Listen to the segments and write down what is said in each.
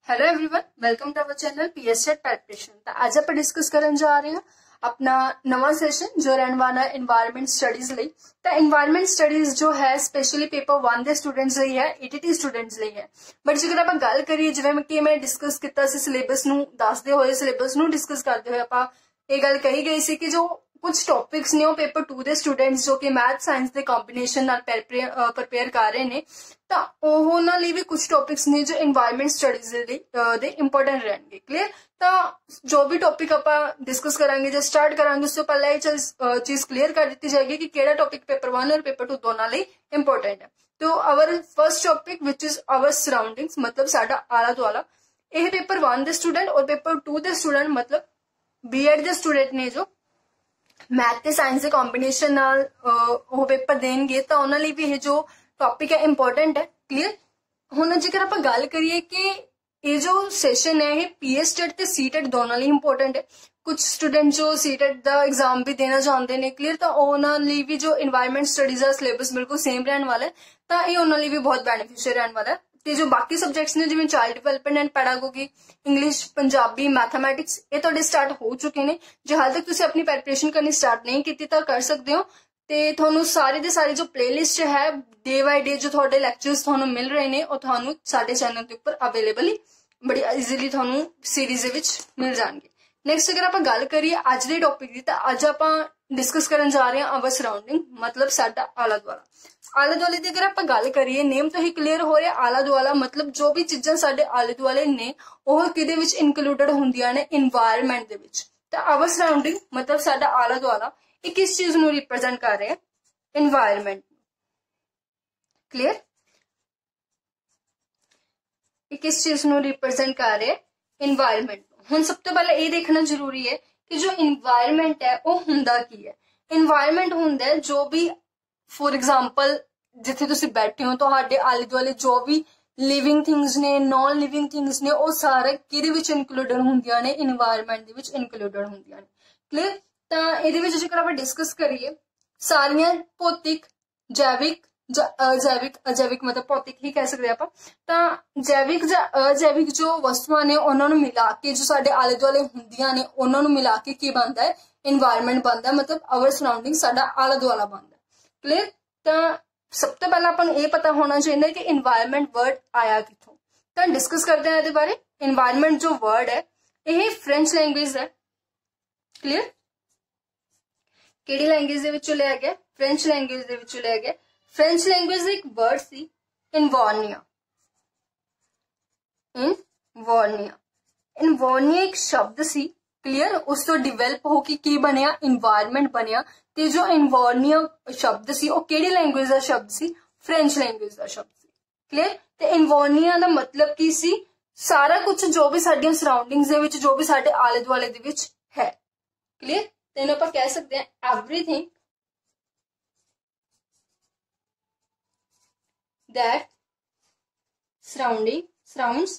Hello everyone, welcome to our channel PSTET preparation. तो आज आप डिस्कस करन जा रहे हैं अपना नवा सैशन जो रहने वाला है एनवायरमेंट स्टडीज ਲਈ। तो एनवायरमेंट स्टडीज जो है स्पेशली पेपर 1 ਦੇ ਸਟੂਡੈਂਟਸ ਲਈ ਹੈ, ईटीटी ਸਟੂਡੈਂਟਸ ਲਈ ਹੈ। ਬਟ ਜੇਕਰ ਆਪਾਂ ਗੱਲ ਕਰੀਏ ਜਿਵੇਂ ਕਿ ਮੈਂ ਡਿਸਕਸ ਕੀਤਾ ਸੀ ਸਿਲੇਬਸ ਨੂੰ ਦੱਸਦੇ ਹੋਏ, ਸਿਲੇਬਸ ਨੂੰ ਡਿਸਕਸ ਕਰਦੇ ਹੋਏ ਆਪਾਂ ਇਹ ਗੱਲ ਕਹੀ ਗਈ ਸੀ ਕਿ ਜੋ कुछ टॉपिक्स ने पेपर 2 ਦੇ स्टूडेंट्स जो कि मैथ साइंस के कॉम्बीनेशन नाल प्रिपेयर कर रहे हैं, तो उन्होंने लिए भी कुछ टॉपिक्स ने जो एनवायरमेंट स्टडीज दे इंपोर्टेंट रहेंगे। क्लियर? तो जो भी टॉपिक आप डिस्कस करांगे जो स्टार्ट करांगे उससे पहले ये चीज क्लियर कर दी जाएगी कि केड़ा टॉपिक पेपर 1 और पेपर 2 दोनों लिए इंपोर्टेंट है। तो our first topic which is our surroundings, मतलब साडा आला दुआला। यह पेपर 1 के स्टूडेंट और पेपर 2 के स्टूडेंट मतलब बीएड के स्टूडेंट ने जो मैथ ते साइंस के कॉम्बीनेशन नाल पेपर देंगे तो उन्होंने लिए भी ये जो टॉपिक है इंपोर्टेंट है। क्लियर? हुण जेकर आप गल करिए कि ये जो सैशन है ये पीएसटेट ते सीटेट दोनों लिए इंपोर्टेंट है। कुछ स्टूडेंट जो सीटेट का एग्जाम भी देना चाहते हैं, क्लियर, तो उन्होंने लिए भी जो एनवायरमेंट स्टडीज का सिलेबस बिल्कुल सेम रहने वाला है, तो ये उन्होंने लिए भी बहुत बेनिफिशियल रहने वाला है। ਤੇ जो बाकी सब्जेक्ट्स ने जिवें child development and pedagogy, English, Punjabi, mathematics ये तुहाडे स्टार्ट हो चुके हैं। जो हाल तक तुसीं अपनी प्रिपरेशन करनी स्टार्ट नहीं की तो कर सकते हो। तो तुहानूं सारी दे सारी जो प्लेलिस्ट है डे बाय डे जो तुहाडे लैक्चर्स तुहानूं मिल रहे हैं और तुहानूं साडे चैनल के उपर अवेलेबल ही बड़ी ईजीली तुहानूं सीरीज दे विच मिल जाएंगे। नैक्सट अगर आप गल करिए अज के टॉपिक की, तो अज आप डिस्कस करन जा रहे हैं आवर सराउंडिंग, मतलब साडा आला दुआला। आले दुआले की अगर आप गल करिए नेम तो ही क्लीयर हो रहा आला दुआला मतलब जो भी चीज़ां साडे आले दुआले ने वह किहदे विच इनकलूडेड हुंदियां ने इन्वायरमेंट दे विच। तो आवर सराउंडिंग मतलब साडा आला दुआला ये किस चीज नूं रिप्रेजेंट कर रहे हैं? इन्वायरमेंट। क्लियर? ये किस चीज नूं रिप्रेजेंट कर रहे हैं? इन्वायरमेंट। हुण सब तो पहले ये देखना जरूरी है कि जो इन्वायरमेंट है वो हुंदा की है। इन्वायरमेंट हुंदा है जो भी फॉर एग्जाम्पल जिथे तुसीं बैठे हो तुहाडे आले दुआले जो भी लिविंग थिंग्स ने नॉन लिविंग थिंग्स ने वो सारे किहदे विच इनकलूडेड हुंदियां ने? इन्वायरमेंट दे विच इनकलूडेड हुंदियां ने। क्लियर? तां इहदे विच जेकर आपां डिस्कस करिए सारियां भौतिक, जैविक, अजैविक, अजैविक मतलब भौतिक ही कह सकते आप। तो जैविक या अजैविक जो वस्तुआं ने उन्होंने मिला के जो साडे आले दुआले हुंदियां ने उन्होंने मिला के की बनता है? इन्वायरमेंट बनता है, मतलब आवर सराउंडिंग साडा आला दुआला बनता है। क्लियर? तो सब तो पहला अपन ये पता होना चाहिए कि इन्वायरमेंट वर्ड आया किथों। तो डिस्कस करते हैं ये बारे। इन्वायरमेंट जो वर्ड है ये फ्रेंच लैंग्वेज है। क्लियर? केड़ी लैंग्वेज दे विचों लिया गया? फ्रेंच लैंग्वेज दे विचों लिया गया। फ्रेंच लैंग्वेज का एक वर्ड सी इन्वॉर्निया। इन्वॉर्निया, इन्वॉर्निया एक शब्द सी। क्लियर? उस तो डिवेलप होके की बनया? इन्वायरमेंट बनया। ते जो इन्वॉर्निया शब्द सी वो केड़ी लैंग्वेज का शब्द सी? फ्रेंच लैंग्वेज का शब्द सी। क्लियर? ते इन्वॉर्निया का मतलब की सी? सारा कुछ जो भी साडियां सराउंडिंग्स दे विच जो भी साडे आले दुआले दे विच है। क्लियर? ते इहनूं आपां कह सकते हैं एवरीथिंग that surrounds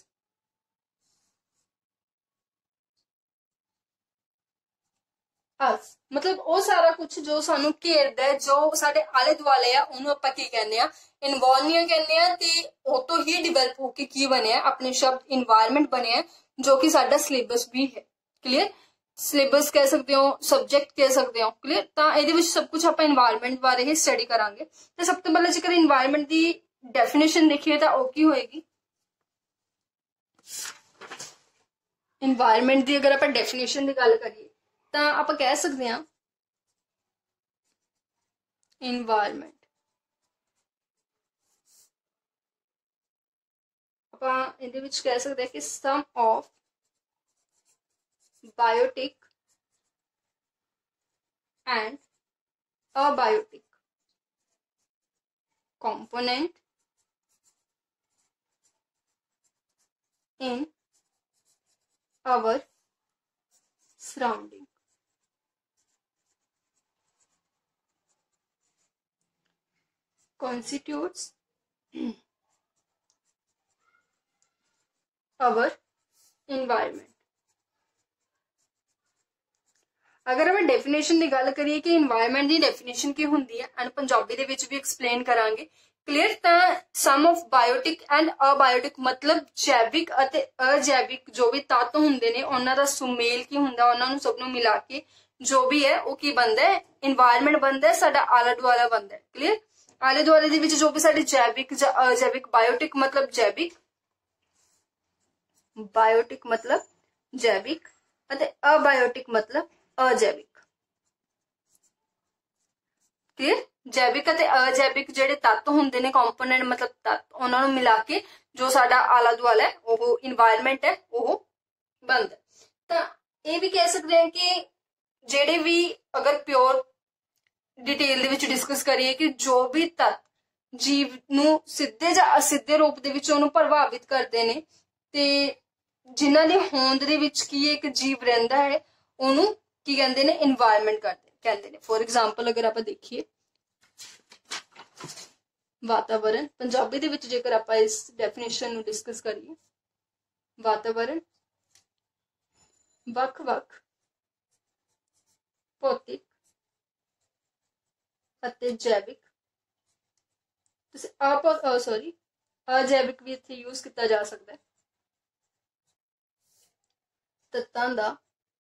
us, मतलब वो सारा कुछ जो सानू घेरदा है जो साडे आले दुआले आ उन्होंने आपां की कहने आ? इन्वॉर्निया कहने आ। ते वो तो ही डिवेलप होके की बने अपने शब्द इन्वायरमेंट बने हैं जो कि साडा सिलेबस भी है। क्लियर? सिलेबस कह सकते हो, सब्जेक्ट कह सकते हो। क्लियर? तो इहदे विच सब कुछ आपां इन्वायरमेंट बारे ही स्टडी करांगे। तो सब तो पहले जेकर इन्वायरमेंट की डेफिनेशन देखिए तो वो की होएगी? इन्वायरमेंट की अगर आप डेफिनेशन की गल करिए तो आप कह सकते हैं इन्वायरमेंट आप इहदे विच कह सकते हैं कि sum of biotic and abiotic component in our surrounding। constitutes our environment। अगर हम डेफिनेशन की गल करिए कि इन्वायरमेंट की डेफिनेशन की होंगी है एंड पंजाबी दे विच भी एक्सप्लेन करांगे clear. Sum of biotic and abiotic मतलब जैविक ਅਤੇ अजैविक जो भी तत्व ਹੁੰਦੇ ਨੇ ਉਹਨਾਂ ਦਾ ਸੁਮੇਲ ਕੀ ਹੁੰਦਾ, ਉਹਨਾਂ ਨੂੰ ਸਭ ਨੂੰ ਮਿਲਾ ਕੇ जो भी है वो की बनता है, इन्वायरमेंट बनता है, साडा आला दुआला बनता है। क्लियर। आले दुआले दे विच जो भी साडे जैविक ਜਾਂ अजैविक, बायोटिक मतलब जैविक, बायोटिक मतलब जैविक ਅਤੇ अबायोटिक मतलब अजैविक। क्लियर। जैविक ਅਤੇ अजैविक ਜਿਹੜੇ ਤੱਤ ਹੁੰਦੇ ਨੇ, ਕੰਪੋਨੈਂਟ मतलब ਤੱਤ, ਉਹਨਾਂ ਨੂੰ ਮਿਲਾ ਕੇ ਜੋ ਸਾਡਾ ਆਲਾ ਦੁਆਲਾ ਹੈ ਉਹ ਇਨਵਾਇਰਨਮੈਂਟ ਹੈ ਉਹ ਬਣਦਾ। ਤਾਂ ਇਹ ਵੀ ਕਹਿ ਸਕਦੇ ਹਾਂ ਕਿ ਜਿਹੜੇ ਵੀ ਅਗਰ ਪਿਓਰ ਡਿਟੇਲ ਦੇ ਵਿੱਚ ਡਿਸਕਸ ਕਰੀਏ ਕਿ ਜੋ ਵੀ ਤੱਤ ਜੀਵ ਨੂੰ ਸਿੱਧੇ ਜਾਂ ਅਸਿੱਧੇ ਰੂਪ ਦੇ ਵਿੱਚ ਉਹਨੂੰ ਪ੍ਰਭਾਵਿਤ ਕਰਦੇ ਨੇ ਤੇ ਜਿਨ੍ਹਾਂ ਦੀ ਹੋਂਦ ਦੇ ਵਿੱਚ ਕੀ ਇੱਕ ਜੀਵ ਰਹਿੰਦਾ ਹੈ ਉਹਨੂੰ ਕੀ ਕਹਿੰਦੇ ਨੇ, ਇਨਵਾਇਰਨਮੈਂਟ ਕਹਿੰਦੇ ਨੇ। ਫੋਰ ਐਗਜ਼ਾਮਪਲ ਅਗਰ ਆਪਾਂ ਦੇਖੀਏ ਵਾਤਾਵਰਣ, ਪੰਜਾਬੀ ਦੇ ਵਿੱਚ ਜੇਕਰ ਆਪਾਂ ਇਸ ਡੈਫੀਨੇਸ਼ਨ ਨੂੰ ਡਿਸਕਸ ਕਰੀਏ, ਵਾਤਾਵਰਣ ਵੱਖ-ਵੱਖ ਭੌਤਿਕ ਅਤੇ ਜੈਵਿਕ, ਤੁਸੀਂ ਅਜੈਵਿਕ ਵੀ ਇੱਥੇ ਯੂਜ਼ ਕੀਤਾ ਜਾ ਸਕਦਾ ਹੈ, ਤੱਤਾਂ ਦਾ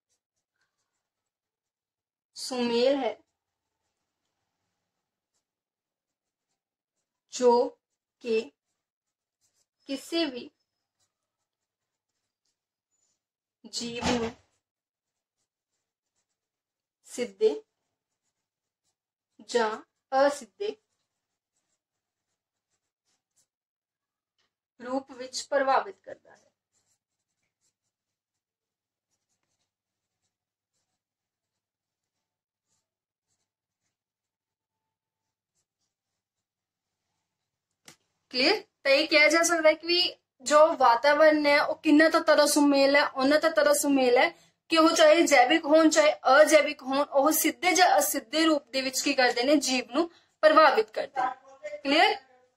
ਸੁਮੇਲ ਹੈ ਜੋ ਕਿ ਕਿਸੇ ਵੀ ਜੀਵ ਨੂੰ ਸਿੱਧੇ ਜਾਂ ਅਸਿੱਧੇ ਰੂਪ ਵਿੱਚ ਪ੍ਰਭਾਵਿਤ ਕਰਦਾ ਹੈ। क्लियर। तो ये कहा जा सकता है कि जो वातावरण है वो किन्ना तत्तां दा सुमेल है, उन्हां तत्तां दा सुमेल है कि वो चाहे जैविक होण चाहे अजैविक होण, वो सिद्धे ਜਾਂ असिद्धे रूप ਦੇ ਵਿੱਚ ਕੀ ਕਰਦੇ ਨੇ, ਜੀਵ ਨੂੰ ਪ੍ਰਭਾਵਿਤ ਕਰਦੇ ਨੇ। क्लियर।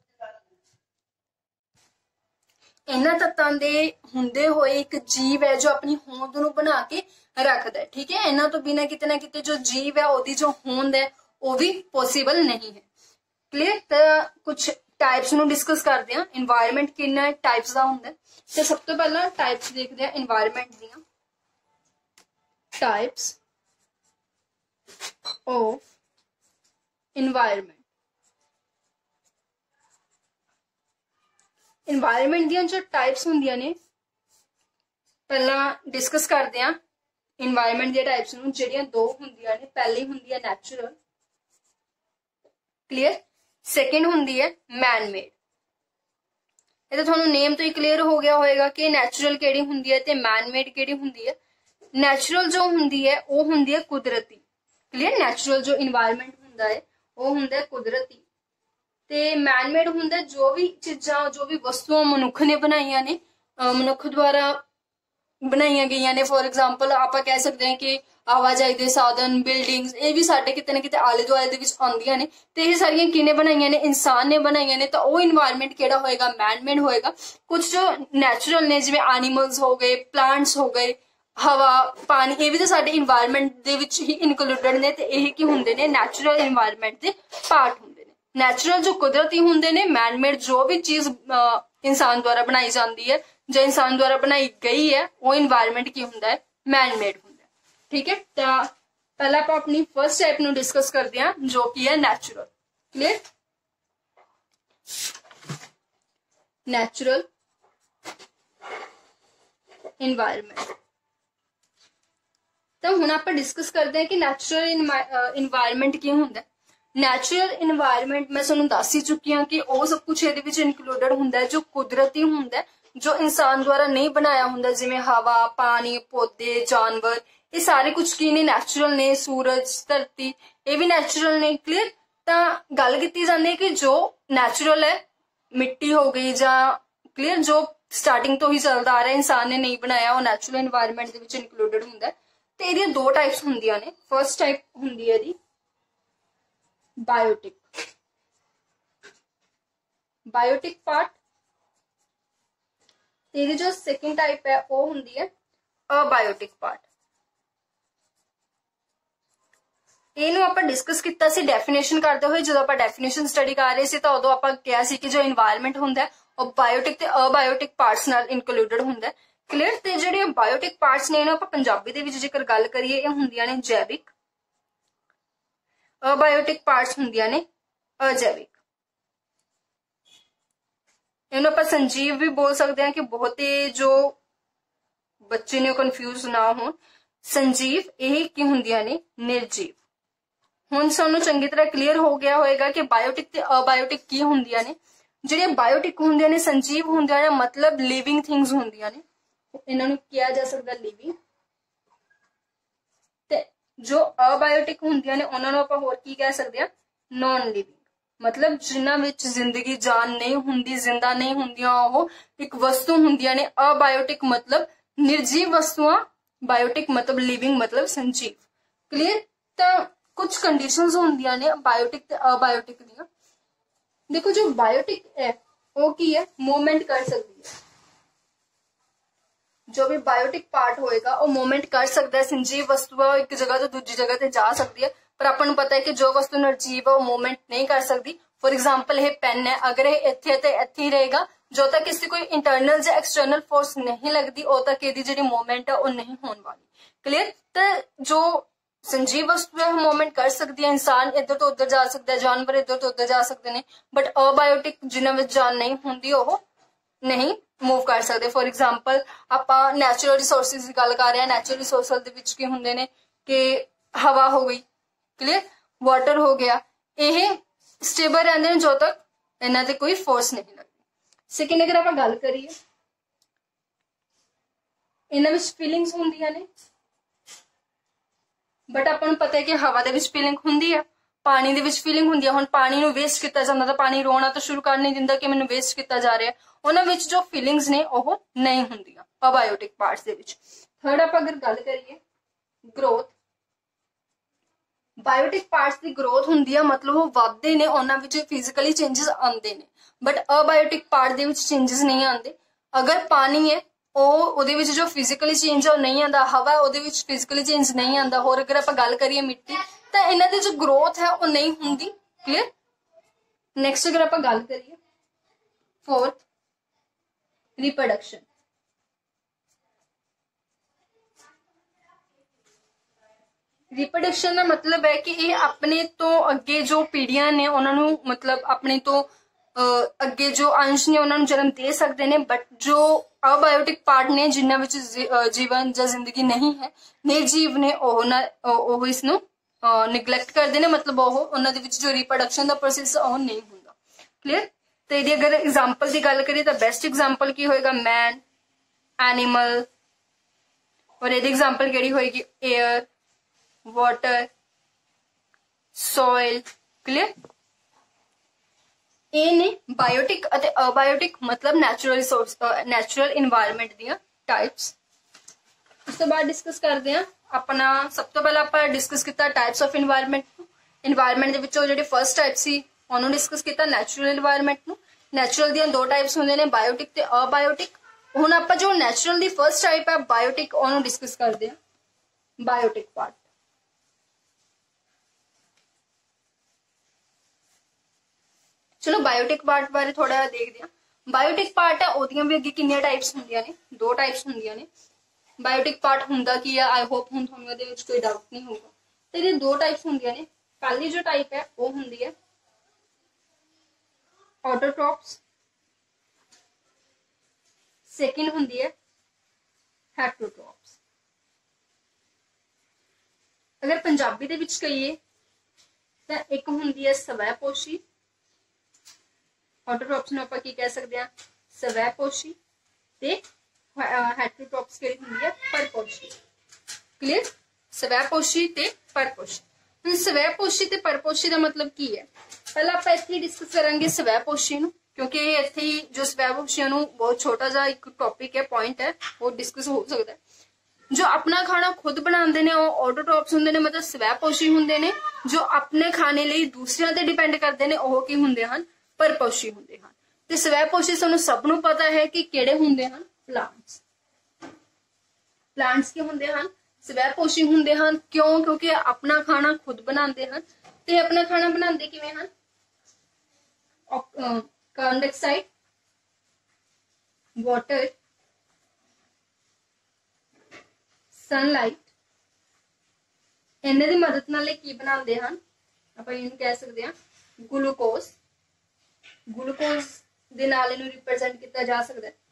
ਇਹਨਾਂ ਤੱਤਾਂ ਦੇ ਹੁੰਦੇ ਹੋਏ ਇੱਕ ਜੀਵ ਹੈ ਜੋ ਆਪਣੀ ਹੋਂਦ ਨੂੰ ਬਣਾ ਕੇ ਰੱਖਦਾ ਹੈ। ਠੀਕ ਹੈ। ਇਹਨਾਂ ਤੋਂ ਬਿਨਾਂ ਕਿਤੇ ਨਾ ਕਿਤੇ ਜੋ ਜੀਵ ਹੈ ਉਹਦੀ ਜੋ ਹੋਂਦ ਹੈ ਉਹ ਵੀ ਪੋਸੀਬਲ ਨਹੀਂ ਹੈ। क्लियर। ਤਾਂ ਕੁਝ टाइप्स ਨੂੰ डिस्कस करते हैं। इन्वायरमेंट किन्ना टाइप्स का होंगे, तो सब तो पहला टाइप्स देखते हैं इन्वायरमेंट दियां। टाइप्स ऑफ इन्वायरमेंट, इन्वायरमेंट दियां जो टाइप्स होंदियां ने पहला डिस्कस करते हैं। इन्वायरमेंट दी टाइप्स नूं जिहड़ियां दो होंदियां ने, पहली हुंदी है नैचुरल। क्लियर। सेकेंड होंदी है मैन मेड। ये तो थोड़ा नेम तो ही क्लियर हो गया होएगा कि नैचुरल केड़ी हुंदी है ते मैन मेड केड़ी हुंदी है। नैचुरल जो हुंदी है वो हुंदी है कुदरती। क्लियर। नैचुरल जो इन्वायरमेंट हुंदा है वो हुंदा है कुदरती, ते मैन मेड हुंदा है जो भी चीज़ां जो भी वस्तुआं मनुख ने बनाईयां ने, मनुख द्वारा बनाईयां गईयां ने। फॉर एग्जाम्पल आपां कह सकते हैं कि आवाजाई के साधन, बिल्डिंग्स, ये भी साडे किते ना किते आले दुआले दे विच आउंदियां ने, ते ये सारियां किने बनाईयां ने, इंसान ने बनाईयां ने। तो वो इन्वायरमेंट केड़ा होएगा, मैन मेड होएगा। कुछ जो नैचुरल ने जिवें एनिमल्स हो गए, प्लांट्स हो गए, हवा, पानी, ये भी तो साडे इन्वायरमेंट दे विच ही इनकलूडेड ने, ते ये की हुंदे ने, नैचुरल इन्वायरमेंट दे पार्ट हुंदे ने। नैचुरल जो कुदरती हुंदे ने, मैन मेड जो भी चीज इंसान द्वारा बनाई जाती है, जो इंसान द्वारा बनाई गई है, वो इन्वायरमेंट की हुंदा है, मैन मेड हुंदा है। ठीक है। तो पहला आप अपनी फर्स्ट टाइप नूं डिस्कस करते हैं जो कि है नैचुरल। क्लियर। Natural environment. तो हुण आप डिस्कस करते हैं कि नैचुरल इन्वायरमेंट की हुंदा है। नैचुरल इन्वायरमेंट मैं तुहानूं दस ही चुकी हाँ कि वो सब कुछ इहदे विच इनकलूडेड हुंदा है जो कुदरती हुंदा है, जो इंसान द्वारा नहीं बनाया हुंदा, जिवें हवा, पानी, पौधे, जानवर, ये सारे कुछ की ने नैचुरल ने। सूरज, धरती, ये भी नैचुरल ने। क्लियर। तो गल की जाती है कि जो नैचुरल है, मिट्टी हो गई जां, क्लियर, जो स्टार्टिंग तो ही चलता आ रहा है, इंसान ने नहीं बनाया, वो नैचुरल इन्वायरमेंट दे विच इनकलूडेड हुंदा है। तो इहदी दो टाइप्स हुंदियां ने। फर्स्ट टाइप हुंदी है इहदी बायोटिक, बायोटिक पार्ट। तेरी जो सेकेंड टाइप है वो हुंदी है अबायोटिक पार्ट। ਇਹਨੂੰ ਆਪਾਂ ਡਿਸਕਸ ਕੀਤਾ ਸੀ ਡੈਫੀਨੇਸ਼ਨ ਕਰਦੇ ਹੋਏ। ਜਦੋਂ ਆਪਾਂ ਡੈਫੀਨੇਸ਼ਨ ਸਟੱਡੀ ਕਰ ਰਹੇ ਸੀ ਤਾਂ ਉਦੋਂ ਆਪਾਂ ਕਿਹਾ ਸੀ ਕਿ ਜੋ ਇਨਵਾਇਰਨਮੈਂਟ ਹੁੰਦਾ ਉਹ ਬਾਇਓਟਿਕ ਤੇ ਅਬਾਇਓਟਿਕ ਪਾਰਟਸ ਨਾਲ ਇਨਕਲੂਡਡ ਹੁੰਦਾ। ਕਲੀਅਰ। ਤੇ ਜਿਹੜੇ ਬਾਇਓਟਿਕ ਪਾਰਟਸ ਨੇ ਇਹਨੂੰ ਆਪਾਂ ਪੰਜਾਬੀ ਦੇ ਵਿੱਚ ਜੇਕਰ ਗੱਲ ਕਰੀਏ ਇਹ ਹੁੰਦੀਆਂ ਨੇ ਜੈਵਿਕ, ਅਬਾਇਓਟਿਕ ਪਾਰਟਸ ਹੁੰਦੀਆਂ ਨੇ ਅਜੈਵਿਕ। ਇਹਨੂੰ ਆਪਾਂ ਸੰਜੀਵ ਵੀ ਬੋਲ ਸਕਦੇ ਹਾਂ ਕਿ ਬਹੁਤੇ ਜੋ ਬੱਚੇ ਨੇ ਕਨਫਿਊਜ਼ ਨਾ ਹੋਣ। ਸੰਜੀਵ ਇਹ ਕੀ ਹੁੰਦੀਆਂ ਨੇ ਨਿਰਜੀਵ। ਹੁਣ ਸਾਨੂੰ ਚੰਗੀ ਤਰ੍ਹਾਂ ਕਲੀਅਰ ਹੋ ਗਿਆ ਹੋਏਗਾ ਕਿ ਬਾਇਓਟਿਕ ਤੇ ਅਬਾਇਓਟਿਕ ਕੀ ਹੁੰਦੀਆਂ ਨੇ। ਜਿਹੜੀਆਂ ਬਾਇਓਟਿਕ ਹੁੰਦੀਆਂ ਨੇ ਸੰਜੀਵ ਹੁੰਦੀਆਂ ਨੇ ਮਤਲਬ ਲਿਵਿੰਗ ਥਿੰਗਸ ਹੁੰਦੀਆਂ ਨੇ, ਇਹਨਾਂ ਨੂੰ ਕਿਹਾ ਜਾ ਸਕਦਾ ਲਿਵਿੰਗ। ਤੇ ਜੋ ਅਬਾਇਓਟਿਕ ਹੁੰਦੀਆਂ ਨੇ ਉਹਨਾਂ ਨੂੰ ਆਪਾਂ ਹੋਰ ਕੀ ਕਹਿ ਸਕਦੇ ਆ ਨॉन ਲਿਵਿੰਗ, ਮਤਲਬ ਜਿਨ੍ਹਾਂ ਵਿੱਚ ਜ਼ਿੰਦਗੀ ਜਾਨ ਨਹੀਂ ਹੁੰਦੀ, ਜ਼ਿੰਦਾ ਨਹੀਂ ਹੁੰਦੀਆਂ, ਉਹ ਇੱਕ ਵਸਤੂ ਹੁੰਦੀਆਂ ਨੇ। ਅਬਾਇਓਟਿਕ ਮਤਲਬ ਨਿਰਜੀਵ ਵਸਤੂਆਂ, ਬਾਇਓਟਿਕ ਮਤਲਬ ਲਿਵਿੰਗ ਮਤਲਬ ਸੰਜੀਵ। ਕਲੀਅਰ। ਤਾਂ ਕੁਝ ਕੰਡੀਸ਼ਨਸ ਹੁੰਦੀਆਂ ਨੇ ਬਾਇਓਟਿਕ ਤੇ ਅਬਾਇਓਟਿਕ ਦੀਆਂ। ਦੇਖੋ ਜੋ ਬਾਇਓਟਿਕ ਹੈ ਉਹ ਕੀ ਹੈ मूवमेंट कर सकती है। जो भी बायोटिक पार्ट होएगा वो मूवमेंट कर सकता है। संजीव वस्तु है एक जगह तो दूसरी जगह ते जा सकती है, पर अपन ਨੂੰ पता है कि जो वस्तु निर्जीव है वो मूवमेंट नहीं कर सकती। फॉर एग्जाम्पल ये पेन है, अगर ये इत्थे ते इत्थे ही रहेगा, जो तक इससे कोई इंटरनल या एक्सटर्नल फोर्स नहीं लगती उद तक इसकी जी मूवमेंट है वो नहीं होने वाली। क्लियर। तो जो संजीव वस्तु है मूवमेंट कर सकती है, इंसान इधर तो उधर जा सकता है, जानवर इधर तो उधर जा सकते हैं, बट अबायोटिक जिन्हां विच जान नहीं होंदी वो नहीं मूव कर सकते। फॉर एग्जाम्पल आप नैचुरल रिसोर्सिस की गल कर रहे हैं। नैचुरल रिसोर्सिस दे विच की हुंदे ने कि हवा हो गई, क्लियर, वाटर हो गया, ये स्टेबल रहंदे ने जो तक इन्हां ते कोई फोर्स नहीं लगती। सेकंड अगर आप गल करिए इन्हां विच फीलिंग्स हुंदियां ने, बट आपां नूं पता है कि हवा दे विच फीलिंग हुंदी है, पानी दे विच फीलिंग हुंदी है। हुण पानी नूं वेस्ट किया जांदा तां पानी रोना तो शुरू कर नहीं दिंदा कि मैनूं वेस्ट किया जा रहा है। उन्हां विच जो फीलिंग्स ने वो नहीं हुंदियां अबायोटिक पार्ट्स दे विच। थर्ड आप अगर गल करिए ग्रोथ, बायोटिक पार्ट्स की ग्रोथ हुंदी है, मतलब वो वधदे ने, उन्हां विच फिजिकली चेंजेस आंदे ने, बट अबायोटिक पार्ट दे विच चेंजेस नहीं आंदे। अगर पानी है ਉਹਦੇ ਵਿੱਚ जो फिजिकली चेंज है वो नहीं आता, हवा ਉਹਦੇ ਵਿੱਚ फिजिकली चेंज नहीं आता। होर अगर आप गल करिए मिट्टी तो इन्हां दी जो ग्रोथ है वो नहीं हुंदी। क्लियर। नैक्सट अगर आप गल करिए फोर्थ रिप्रोडक्शन। रिप्रोडक्शन का मतलब है कि ये अपने तो अगे जो पीढ़ियां ने उन्होंने मतलब अपने तो अगे जो अंश ने उन्होंने जन्म दे सकते हैं, बट जो अबायोटिक पार्ट ने जिन्हां विच जीवन या जिंदगी नहीं है, निर्जीव ने ਉਹ ਇਸ ਨੂੰ ਨਿਗਲੈਕਟ ਕਰਦੇ ਨੇ, मतलब ਉਹਨਾਂ ਦੇ ਵਿੱਚ जो रिप्रोडक्शन ਦਾ प्रोसेस ਉਹ नहीं ਹੁੰਦਾ। क्लियर। तो ਇਹਦੀ अगर एग्जाम्पल की गल करिए तो बेस्ट एग्जाम्पल की होएगा मैन, एनिमल, और ਇਹਦੀ एग्जाम्पल ਕਿਹੜੀ होएगी एयर, वाटर, सॉइल। क्लियर। ਇਹ ਨੇ ਬਾਇਓਟਿਕ ਅਤੇ ਅਬਾਇਓਟਿਕ मतलब ਨੈਚੁਰਲ ਰਿਸੋਰਸ ਨੈਚੁਰਲ ਇਨਵਾਇਰਨਮੈਂਟ ਦੀਆਂ टाइप्स। ਉਸ ਤੋਂ ਬਾਅਦ डिस्कस करते हैं अपना सब तो पहले ਆਪਾਂ डिस्कस किया टाइप्स ऑफ इन्वायरमेंट। इन्वायरमेंट ਦੇ ਵਿੱਚੋਂ ਜਿਹੜੀ फर्स्ट टाइप ਸੀ ਉਹਨੂੰ डिस्कस किया नैचुरल इन्वायरमेंट ਨੂੰ। नैचुरल ਦੀਆਂ ਦੋ टाइप्स ਹੁੰਦੇ ਨੇ ਬਾਇਓਟਿਕ ਤੇ ਅਬਾਇਓਟਿਕ। ਹੁਣ ਆਪਾਂ ਜੋ ਨੈਚੁਰਲ ਦੀ फर्स्ट टाइप है बायोटिक ਉਹਨੂੰ डिस्कस करते हैं, बायोटिक पार्ट। चलो बायोटिक पार्ट बारे थोड़ा देखते हैं। बायोटिक पार्ट है ओदियां भी अगे किन्नियां टाइप्स हुंदियां ने, दो टाइप्स हुंदियां ने। बायोटिक पार्ट हुंदा की है, आई होप हुण तुहानूं इहदे विच कोई डाउट नहीं होगा। ते इहदे दो टाइप्स हुंदियां ने। पहली जो टाइप है वो हुंदी है ऑटोट्रॉप्स, सेकंड हुंदी है हेटरोट्रॉप्स। अगर पंजाबी दे विच कहिए तां एक हुंदी है स्वैपोशी, ऑटोट्रॉप्स ਨੂੰ ਆਪਾਂ ਕੀ ਕਹਿ ਸਕਦੇ ਆ ਸਵੈਪੋਸ਼ੀ, ਤੇ ਹੈਟਰੋट्रॉप्स ਕਿਹੜੀ ਹੁੰਦੀ ਹੈ ਪਰਪੋਸ਼ੀ। ਕਲੀਅਰ। ਸਵੈਪੋਸ਼ੀ ਤੇ ਪਰਪੋਸ਼ੀ। ਹੁਣ ਸਵੈਪੋਸ਼ੀ ਤੇ ਪਰਪੋਸ਼ੀ ਦਾ ਮਤਲਬ ਕੀ ਹੈ ਪਹਿਲਾਂ ਆਪਾਂ ਇੱਥੇ ਡਿਸਕਸ ਕਰਾਂਗੇ ਸਵੈਪੋਸ਼ੀ ਨੂੰ, ਕਿਉਂਕਿ ਇੱਥੇ ਹੀ ਜੋ ਸਵੈਪੋਸ਼ੀ ਨੂੰ ਬਹੁਤ ਛੋਟਾ ਜਿਹਾ ਇੱਕ ਟੌਪਿਕ ਹੈ, ਪੁਆਇੰਟ ਹੈ, ਉਹ ਡਿਸਕਸ ਹੋ ਸਕਦਾ ਹੈ। जो अपना खाना खुद बनाते हैं वो ऑटोट्रॉप्स होंगे ने, मतलब स्वैपोशी होंगे ने। जो अपने खाने लिए दूसरियां ते डिपेंड करते हैं वो की होंगे हैं परपोशी होंगे हैं। ते स्वैपोशी सानू सब नू पता है कि किहड़े होंगे हैं प्लांट्स। प्लांट्स के होंगे हैं ਸਵੈ-ਪੋਸ਼ੀ ਹੁੰਦੇ ਹਨ। ਕਿਉਂ? ਕਿਉਂਕਿ ਆਪਣਾ ਖਾਣਾ ਖੁਦ ਬਣਾਉਂਦੇ ਹਨ। ਤੇ ਆਪਣਾ ਖਾਣਾ ਬਣਾਉਂਦੇ ਕਿਵੇਂ ਹਨ? ਕਾਰਬਨ ਡਾਈਆਕਸਾਈਡ, ਵਾਟਰ, ਸਨਲਾਈਟ, ਇਹਨਾਂ ਦੀ ਮਦਦ ਨਾਲ ਇਹ ਕੀ ਬਣਾਉਂਦੇ ਹਨ? ਆਪਾਂ ਇਹਨੂੰ ਕਹਿ ਸਕਦੇ ਹਾਂ ਗਲੂਕੋਜ਼। ਗਲੂਕੋਜ਼ ਦੇ ਨਾਲ ਇਹਨੂੰ ਰਿਪਰੈਜ਼ੈਂਟ ਕੀਤਾ ਜਾ ਸਕਦਾ ਹੈ।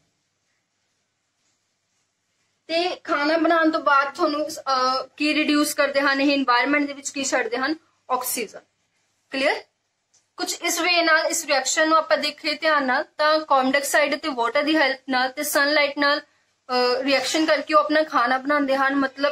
ਤੇ ਖਾਣਾ ਬਣਾਉਣ ਤੋਂ ਬਾਅਦ ਤੁਹਾਨੂੰ ਕੀ ਰਿਡਿਊਸ ਕਰਦੇ ਹਨ ਇਹ? এনवायरमेंट ਦੇ ਵਿੱਚ ਕੀ ਛੱਡਦੇ ਹਨ? ਆਕਸੀਜਨ। ਕਲੀਅਰ? ਕੁਝ ਇਸ ਵੇ ਨਾਲ ਇਸ ਰਿਐਕਸ਼ਨ ਨੂੰ ਆਪਾਂ ਦੇਖੀਏ ਧਿਆਨ ਨਾਲ ਤਾਂ ਕਾਰਬਨ ਡਾਈਆਕਸਾਈਡ ਤੇ ਵਾਟਰ ਦੀ ਹੈਲਪ ਨਾਲ ਤੇ ਸਨਲਾਈਟ ਨਾਲ ਰਿਐਕਸ਼ਨ ਕਰਕੇ ਉਹ ਆਪਣਾ ਖਾਣਾ ਬਣਾਉਂਦੇ ਹਨ। ਮਤਲਬ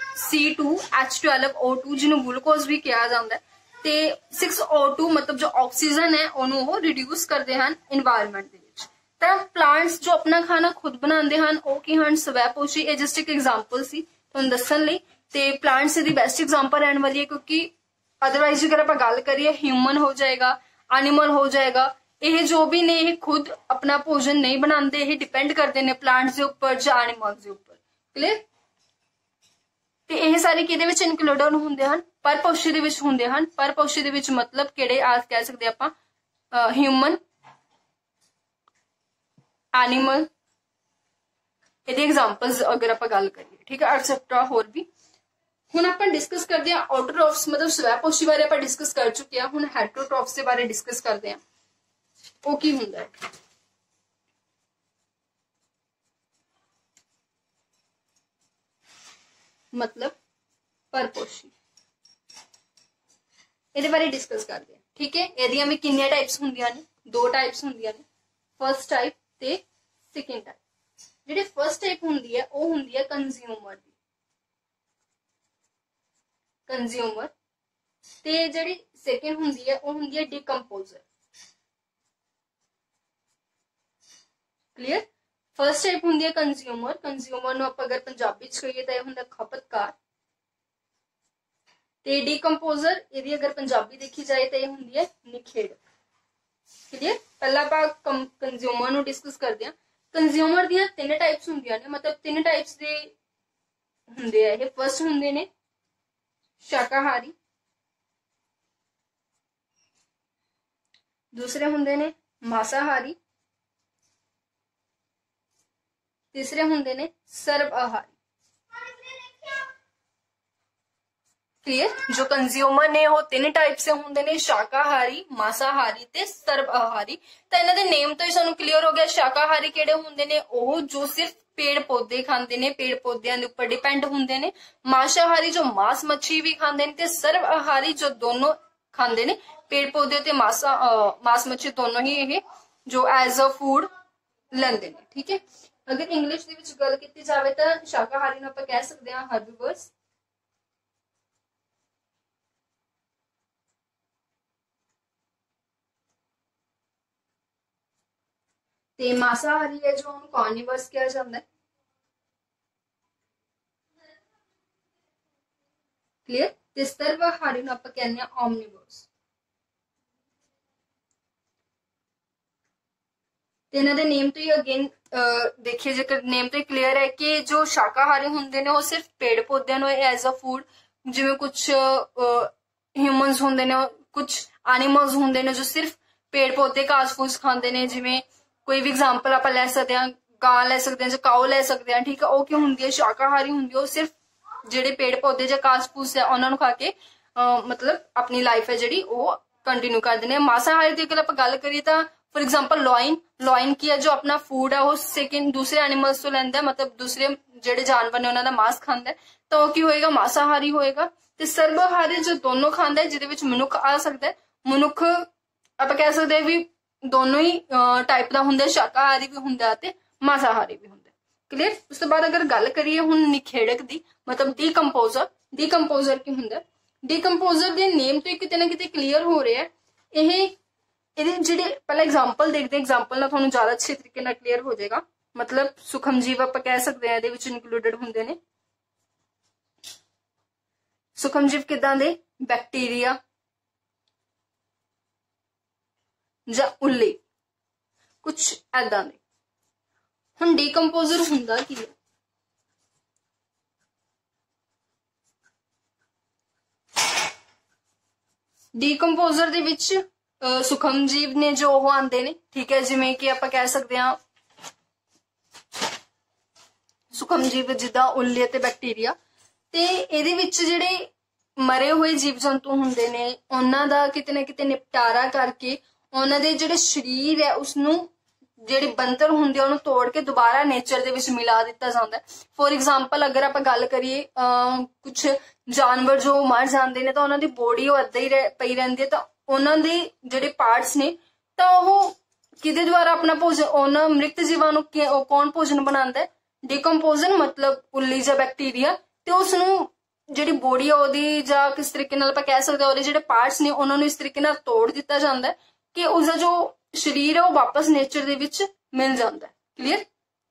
C2H12O2 ਜਿਹਨੂੰ ਗਲੂਕੋਜ਼ ਵੀ ਕਿਹਾ ਜਾਂਦਾ ਹੈ ਤੇ 6O2 ਮਤਲਬ ਜੋ ਆਕਸੀਜਨ ਹੈ ਉਹਨੂੰ ਉਹ ਰਿਡਿਊਸ ਕਰਦੇ ਹਨ এনवायरमेंट ਦੇ ਵਿੱਚ। ਤਾਂ ਪਲਾਂਟਸ ਜੋ ਆਪਣਾ ਖਾਣਾ ਖੁਦ ਬਣਾਉਂਦੇ ਹਨ ਉਹ ਕੀ ਹਨ? ਸਵੈ-ਪੋਸ਼ੀ। ਇਹ ਜਸਟ ਇੱਕ ਐਗਜ਼ਾਮਪਲ ਸੀ ਤੁਹਾਨੂੰ ਦੱਸਣ ਲਈ ਤੇ ਪਲਾਂਟਸ ਦੀ ਬੈਸਟ ਐਗਜ਼ਾਮਪਲ ਰਹਿਣ ਵਾਲੀ ਹੈ ਕਿਉਂਕਿ ਅਦਰਵਾਈਜ਼ ਅਗਰ ਆਪਾਂ ਗੱਲ ਕਰੀਏ ਹਿਊਮਨ ਹੋ ਜਾਏਗਾ, ਐਨੀਮਲ ਹੋ ਜਾਏਗਾ, ਇਹ ਜੋ ਵੀ ਨੇ ਇਹ ਖੁਦ ਆਪਣਾ ਭੋਜਨ ਨਹੀਂ ਬਣਾਉਂਦੇ, ਇਹ ਡਿਪੈਂਡ ਕਰਦੇ ਨੇ ਪਲਾਂਟਸ ਦੇ ਉੱਪਰ ਜਾਂ ਐਨੀਮਲਸ ਦੇ ਉੱਪਰ। ਕਲੀਅਰ? ਤੇ ਇਹ ਸਾਰੇ ਕਿਹਦੇ ਵਿੱਚ ਇਨਕਲੂਡਡ ਹੁੰਦੇ ਹਨ? ਪਰਪੋਸ਼ੀ ਦੇ ਵਿੱਚ ਹੁੰਦੇ ਹਨ। ਪਰਪੋਸ਼ੀ ਦੇ ਵਿੱਚ ਮਤਲਬ ਕਿਹੜੇ ਆ ਕਹਿ ਸਕਦੇ ਆਪਾਂ? ਹਿਊਮਨ, ਐਨੀਮਲ, ਇਹਦੇ ਐਗਜ਼ਾਮਪਲਸ ਅਗਰ ਆਪਾਂ ਗੱਲ ਕਰੀਏ। ਠੀਕ ਹੈ, ਐਟਸੈਟਰਾ ਹੋਰ ਵੀ। ਹੁਣ ਆਪਾਂ ਡਿਸਕਸ ਕਰਦੇ ਹਾਂ ਆਟੋਟ੍ਰੋਫਸ ਮਤਲਬ ਸਵੈ-ਪੋਸ਼ੀ ਬਾਰੇ ਆਪਾਂ ਡਿਸਕਸ ਕਰ ਚੁੱਕੇ ਹਾਂ। ਹੁਣ ਹੈਟਰੋਟ੍ਰੋਫਸ ਦੇ ਬਾਰੇ ਡਿਸਕਸ ਕਰਦੇ ਹਾਂ ਉਹ ਕੀ ਹੁੰਦਾ ਹੈ। ਮਤਲਬ ਪਰਪੋਸ਼ੀ, ਇਹਦੇ ਬਾਰੇ ਡਿਸਕਸ ਕਰਦੇ ਹਾਂ। ਠੀਕ ਹੈ, ਇਹਦੀਆਂ ਵੀ ਕਿੰਨੀਆਂ ਟਾਈਪਸ ਹੁੰਦੀਆਂ ਨੇ? 2 ਟਾਈਪਸ ਹੁੰਦੀਆਂ ਨੇ, ਫਰਸਟ ਟਾਈਪ ਤੇ ਸੈਕੰਡ ਟਾਈਪ। ਜਿਹੜੀ ਫਰਸਟ ਟਾਈਪ ਹੁੰਦੀ ਹੈ ਉਹ ਹੁੰਦੀ ਹੈ ਕੰਜ਼ਿਊਮਰ ਦੀ, ਕੰਜ਼ਿਊਮਰ। ਤੇ ਜਿਹੜੀ ਸੈਕੰਡ ਹੁੰਦੀ ਹੈ ਉਹ ਹੁੰਦੀ ਹੈ ਡੀਕੰਪੋਜ਼ਰ। ਕਲੀਅਰ? ਫਰਸਟ ਟਾਈਪ ਹੁੰਦੀ ਹੈ ਕੰਜ਼ਿਊਮਰ। ਕੰਜ਼ਿਊਮਰ ਨੂੰ ਆਪਾਂ ਅਗਰ ਪੰਜਾਬੀ ਚ ਕਹੀਏ ਤਾਂ ਇਹ ਹੁੰਦਾ ਖਪਤਕਾਰ। ਤੇ ਡੀਕੰਪੋਜ਼ਰ ਇਹਦੀ ਅਗਰ ਪੰਜਾਬੀ ਦੇਖੀ ਜਾਏ ਤਾਂ ਇਹ ਹੁੰਦੀ ਹੈ ਨਿਖੇੜਕ। ਕਲੀਅਰ? ਪਹਿਲਾਂ ਆਪਾਂ ਕੰਜ਼ਿਊਮਰ ਨੂੰ ਡਿਸਕਸ ਕਰਦੇ ਹਾਂ। ਕੰਜ਼ਿਊਮਰ ਦੀਆਂ 3 ਟਾਈਪਸ ਹੁੰਦੀਆਂ ਨੇ, ਮਤਲਬ 3 ਟਾਈਪਸ ਦੇ ਹੁੰਦੇ ਆ ਇਹ। ਫਰਸਟ ਹੁੰਦੇ ਨੇ ਸ਼ਾਕਾਹਾਰੀ, ਦੂਸਰੇ ਹੁੰਦੇ ਨੇ ਮਾਸਾਹਾਰੀ, ਤੀਸਰੇ ਹੁੰਦੇ ਨੇ ਸਰਬ ਆਹਾਰੀ। ਕਲੀਅਰ? ਜੋ ਕੰਜ਼ਿਊਮਰ ਨੇ ਉਹ 3 ਟਾਈਪ ਸੇ ਹੁੰਦੇ ਨੇ, ਸ਼ਾਕਾਹਾਰੀ, ਮਾਸਾਹਾਰੀ ਤੇ ਸਰਬ ਆਹਾਰੀ। ਤਾਂ ਇਹਨਾਂ ਦੇ ਨੇਮ ਤੋਂ ਹੀ ਸਾਨੂੰ ਕਲੀਅਰ ਹੋ ਗਿਆ ਸ਼ਾਕਾਹਾਰੀ ਕਿਹੜੇ ਹੁੰਦੇ ਨੇ? ਉਹ ਜੋ ਸਿਰਫ ਪੇੜ ਪੌਦੇ ਖਾਂਦੇ ਨੇ, ਪੇੜ ਪੌਦਿਆਂ ਦੇ ਉੱਪਰ ਡਿਪੈਂਡ ਹੁੰਦੇ ਨੇ। ਮਾਸਾਹਾਰੀ ਜੋ ਮਾਸ ਮੱਛੀ ਵੀ ਖਾਂਦੇ ਨੇ ਤੇ ਸਰਬ ਆਹਾਰੀ ਜੋ ਦੋਨੋਂ ਖਾਂਦੇ ਨੇ, ਪੇੜ ਪੌਦੇ ਤੇ ਮਾਸ ਮੱਛੀ ਦੋਨੋਂ ਹੀ ਇਹ ਜੋ ਐਜ਼ ਅ ਫੂਡ ਲੈਂਦੇ ਨੇ। ਠੀਕ ਹੈ, ਅਗਰ ਇੰਗਲਿਸ਼ ਦੇ ਵਿੱਚ ਗੱਲ ਕੀਤੀ ਜਾਵੇ ਤਾਂ ਸ਼ਾਕਾਹਾਰੀ ਨੂੰ ਆਪਾਂ ਕਹਿ ਸਕਦੇ ਹਾਂ ਹਰਬੀਵਰਸ। ਤੇ ਮਾਸਾਹਾਰੀ ਹੈ ਜੋ ਉਹਨੂੰ ਕਾਰਨੀਵਰਸ ਕਿਹਾ ਜਾਂਦਾ ਹੈ। ਕਲੀਅਰ? ਤੇ ਸਰਬ ਆਹਾਰੀ ਨੂੰ ਆਪਾਂ ਕਹਿੰਦੇ ਆ ਓਮਨੀਵਰਸ। ਤੇ ਇਹਨਾਂ ਦੇ ਨੇਮ ਤੋਂ ਹੀ ਅਗੇਨ ਦੇਖੀਏ ਜੇਕਰ ਨੇਮ ਤੋਂ ਹੀ ਕਲੀਅਰ ਹੈ ਕਿ ਜੋ ਸ਼ਾਕਾਹਾਰੀ ਹੁੰਦੇ ਨੇ ਉਹ ਸਿਰਫ ਪੇੜ ਪੌਦਿਆਂ ਨੂੰ ਐਜ਼ ਅ ਫੂਡ, ਜਿਵੇਂ ਕੁਝ ਹਿਊਮਨਸ ਹੁੰਦੇ ਨੇ, ਕੁਝ ਐਨੀਮਲਸ ਹੁੰਦੇ ਨੇ ਜੋ ਸਿਰਫ ਪੇੜ ਪੌਦੇ ਘਾਸ ਫੂਸ ਖਾਂਦੇ ਨੇ। ਜਿਵੇਂ ਕੋਈ ਵੀ ਐਗਜ਼ਾਮਪਲ ਆਪਾਂ ਲੈ ਸਕਦੇ ਹਾਂ, ਗਾਂ ਲੈ ਸਕਦੇ ਹਾਂ ਜਾਂ ਕਾਓ ਲੈ ਸਕਦੇ ਹਾਂ। ਠੀਕ ਹੈ, ਉਹ ਕੀ ਹੁੰਦੀ ਹੈ? ਸ਼ਾਕਾਹਾਰੀ ਹੁੰਦੀ ਹੈ। ਉਹ ਸਿਰਫ ਜਿਹੜੇ ਪੇੜ ਪੌਦੇ ਜਾਂ ਘਾਸ ਫੂਸ ਹੈ ਉਹਨਾਂ ਨੂੰ ਖਾ ਕੇ ਮਤਲਬ ਆਪਣੀ ਲਾਈਫ ਹੈ ਜਿਹੜੀ ਉਹ ਕੰਟੀਨਿਊ ਕਰਦੇ ਨੇ। ਮਾਸਾਹਾਰੀ ਦੀ ਅਗਰ ਆਪਾਂ ਗੱਲ ਕਰੀਏ ਤਾਂ ਫॉर एग्जांपल लॉइन की है जो अपना फूड है वो सेकंड दूसरे एनिमल्स तो लेंदा है, मतलब दूसरे ਜਿਹੜੇ ਜਾਨਵਰ ਨੇ ਉਹਨਾਂ ਦਾ ਮਾंस ਖਾਂਦਾ ਤਾਂ ਉਹ ਕੀ ਹੋਏਗਾ? ਮਾਸਾਹਾਰੀ ਹੋਏਗਾ। ਤੇ ਸਰਬਾਹਾਰੀ ਜੋ ਦੋਨੋਂ ਖਾਂਦਾ ਜਿਹਦੇ ਵਿੱਚ ਮਨੁੱਖ ਆ ਸਕਦਾ। ਮਨੁੱਖ ਆਪਾਂ ਕਹਿ ਸਕਦੇ ਵੀ ਦੋਨੋਂ ਹੀ ਟਾਈਪ ਦਾ ਹੁੰਦਾ, ਸ਼ਾਕਾਹਾਰੀ ਵੀ ਹੁੰਦਾ ਤੇ ਮਾਸਾਹਾਰੀ ਵੀ ਹੁੰਦਾ। ਕਲੀਅਰ? ਉਸ ਤੋਂ ਬਾਅਦ ਅਗਰ ਗੱਲ ਕਰੀਏ ਹੁਣ ਨਿਖੇੜਕ ਦੀ, ਮਤਲਬ ਡੀਕੰਪੋਜ਼ਰ। ਡੀਕੰਪੋਜ਼ਰ ਕੀ ਹੁੰਦਾ? ਡੀਕੰਪੋਜ਼ਰ ਦੇ ਨੇਮ ਤੋਂ ਹੀ ਕਿਤੇ ਨਾ ਕਿਤੇ ਕਲੀਅਰ ਹੋ ਰਿਹਾ ਇਹ ਇਹਦੇ ਜਿਹੜੇ ਪਹਿਲਾਂ ਐਗਜ਼ਾਮਪਲ ਦੇਖਦੇ, ਐਗਜ਼ਾਮਪਲ ਨਾਲ ਤੁਹਾਨੂੰ ਜ਼ਿਆਦਾ ਅੱਛੇ ਤਰੀਕੇ ਨਾਲ ਕਲੀਅਰ ਹੋ ਜਾਏਗਾ। ਮਤਲਬ ਸੁਖਮ ਜੀਵ ਆਪਾਂ ਕਹਿ ਸਕਦੇ ਹਾਂ ਇਹਦੇ ਵਿੱਚ ਇਨਕਲੂਡਡ ਹੁੰਦੇ ਨੇ। ਸੁਖਮ ਜੀਵ ਕਿਦਾਂ ਦੇ? ਬੈਕਟੀਰੀਆ ਜਾਂ ਉੱਲੇ, ਕੁਝ ਐਦਾਂ ਦੇ। ਹੁਣ ਡੀਕੰਪੋਜ਼ਰ ਹੁੰਦਾ ਕੀ ਹੈ? ਡੀਕੰਪੋਜ਼ਰ ਦੇ ਵਿੱਚ ਸੁਖਮ ਜੀਵ ਨੇ ਜੋ ਉਹ ਆਉਂਦੇ ਨੇ, ਠੀਕ ਹੈ, ਜਿਵੇਂ ਕਿ ਆਪਾਂ ਕਹਿ ਸਕਦੇ ਹਾਂ ਸੁਖਮ ਜੀਵ ਜਿੱਦਾਂ ਉੱਲੀ ਅਤੇ ਬੈਕਟੀਰੀਆ। ਤੇ ਇਹਦੇ ਵਿੱਚ ਜਿਹੜੇ ਮਰੇ ਹੋਏ ਜੀਵ ਜੰਤੂ ਹੁੰਦੇ ਨੇ ਉਹਨਾਂ ਦਾ ਕਿਤੇ ਨਾ ਕਿਤੇ ਨਿਪਟਾਰਾ ਕਰਕੇ ਉਹਨਾਂ ਦੇ ਜਿਹੜੇ ਸਰੀਰ ਹੈ ਉਸਨੂੰ ਜਿਹੜੀ ਬਣਤਰ ਹੁੰਦੀ ਹੈ ਉਹਨੂੰ ਤੋੜ ਕੇ ਦੁਬਾਰਾ ਨੇਚਰ ਦੇ ਵਿੱਚ ਮਿਲਾ ਦਿੱਤਾ ਜਾਂਦਾ। ਫੋਰ ਐਗਜ਼ਾਮਪਲ ਅਗਰ ਆਪਾਂ ਗੱਲ ਕਰੀਏ ਕੁਝ ਜਾਨਵਰ ਜੋ ਮਰ ਜਾਂਦੇ ਨੇ ਤਾਂ ਉਹਨਾਂ ਦੀ ਬੋਡੀ ਉਹ ਏਦਾਂ ਹੀ ਪਈ ਰਹਿੰਦੀ ਹੈ, ਤਾਂ ਉਹਨਾਂ ਦੇ ਜਿਹੜੇ ਪਾਰਟਸ ਨੇ ਤਾਂ ਉਹ ਕਿਹਦੇ ਦੁਆਰਾ ਆਪਣਾ ਭੋਜਨ, ਉਹਨਾਂ ਮ੍ਰਿਤ ਜੀਵਾਂ ਨੂੰ ਕੌਣ ਭੋਜਨ ਬਣਾਉਂਦਾ ਹੈ? ਡੀਕੰਪੋਜ਼ਨ ਮਤਲਬ ਉੱਲੀ ਜਾਂ ਬੈਕਟੀਰੀਆ। ਤੇ ਉਸਨੂੰ ਜਿਹੜੀ ਬੋਡੀ ਆ ਉਹਦੀ ਜਾਂ ਕਿਸ ਤਰੀਕੇ ਨਾਲ ਆਪਾਂ ਕਹਿ ਸਕਦੇ ਹਾਂ ਉਹਦੇ ਜਿਹੜੇ ਪਾਰਟਸ ਨੇ ਉਹਨਾਂ ਨੂੰ ਇਸ ਤਰੀਕੇ ਨਾਲ ਤੋੜ ਦਿੱਤਾ ਜਾਂਦਾ ਕਿ ਉਸਦਾ ਜੋ ਸਰੀਰ ਹੈ ਉਹ ਵਾਪਸ ਨੇਚਰ ਦੇ ਵਿੱਚ ਮਿਲ ਜਾਂਦਾ। ਕਲੀਅਰ?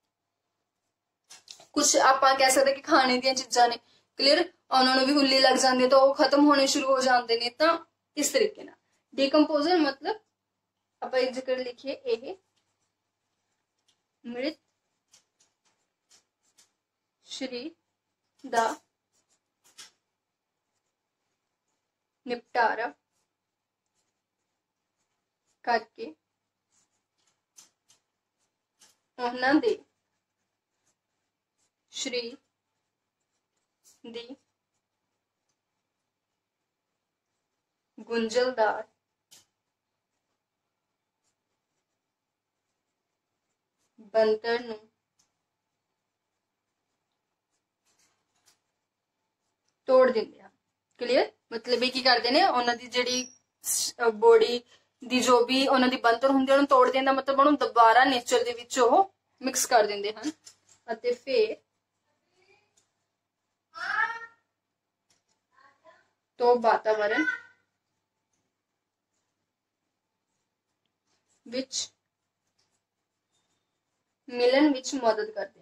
ਕੁਝ ਆਪਾਂ ਕਹਿ ਸਕਦੇ ਕਿ ਖਾਣੇ ਦੀਆਂ ਚੀਜ਼ਾਂ ਨੇ, ਕਲੀਅਰ, ਉਹਨਾਂ ਨੂੰ ਵੀ ਉੱਲੀ ਲੱਗ ਜਾਂਦੀ ਹੈ ਤਾਂ ਉਹ ਖਤਮ ਹੋਣੇ ਸ਼ੁਰੂ ਹੋ ਜਾਂਦੇ ਨੇ। ਤਾਂ ਇਸ ਤਰੀਕੇ ਨਾਲ ਡੀਕੰਪੋਜ਼ਰ ਮਤਲਬ ਆਪਾਂ ਇੱਕ ਜ਼ਿਕਰ ਲਿਖੀਏ ਇਹ ਮ੍ਰਿਤ ਸਰੀਰ ਦਾ ਨਿਪਟਾਰਾ ਕਰਕੇ ਉਹਨਾਂ ਦੇ ਸਰੀਰ ਦੀ ਗੁੰਝਲਦਾਰ ਬਣਤਰ ਨੂੰ ਤੋੜ ਦਿੰਦੇ ਹਨ। ਕਲੀਅਰ? ਮਤਲਬ ਇਹ ਕੀ ਕਰਦੇ ਨੇ, ਉਹਨਾਂ ਦੀ ਜਿਹੜੀ ਬੋਡੀ ਦੀ ਜੋ ਵੀ ਉਹਨਾਂ ਦੀ ਬਣਤਰ ਹੁੰਦੀ ਉਹਨੂੰ ਤੋੜ ਦੇਣ ਦਾ ਮਤਲਬ ਉਹਨੂੰ ਦੁਬਾਰਾ ਨੇਚਰ ਦੇ ਵਿੱਚ ਉਹ ਮਿਕਸ ਕਰ ਦਿੰਦੇ ਹਨ ਅਤੇ ਫਿਰ ਤੋਂ ਵਾਤਾਵਰਣ ਵਿੱਚ ਮਿਲਣ ਵਿੱਚ ਮਦਦ ਕਰਦੇ ਹਨ।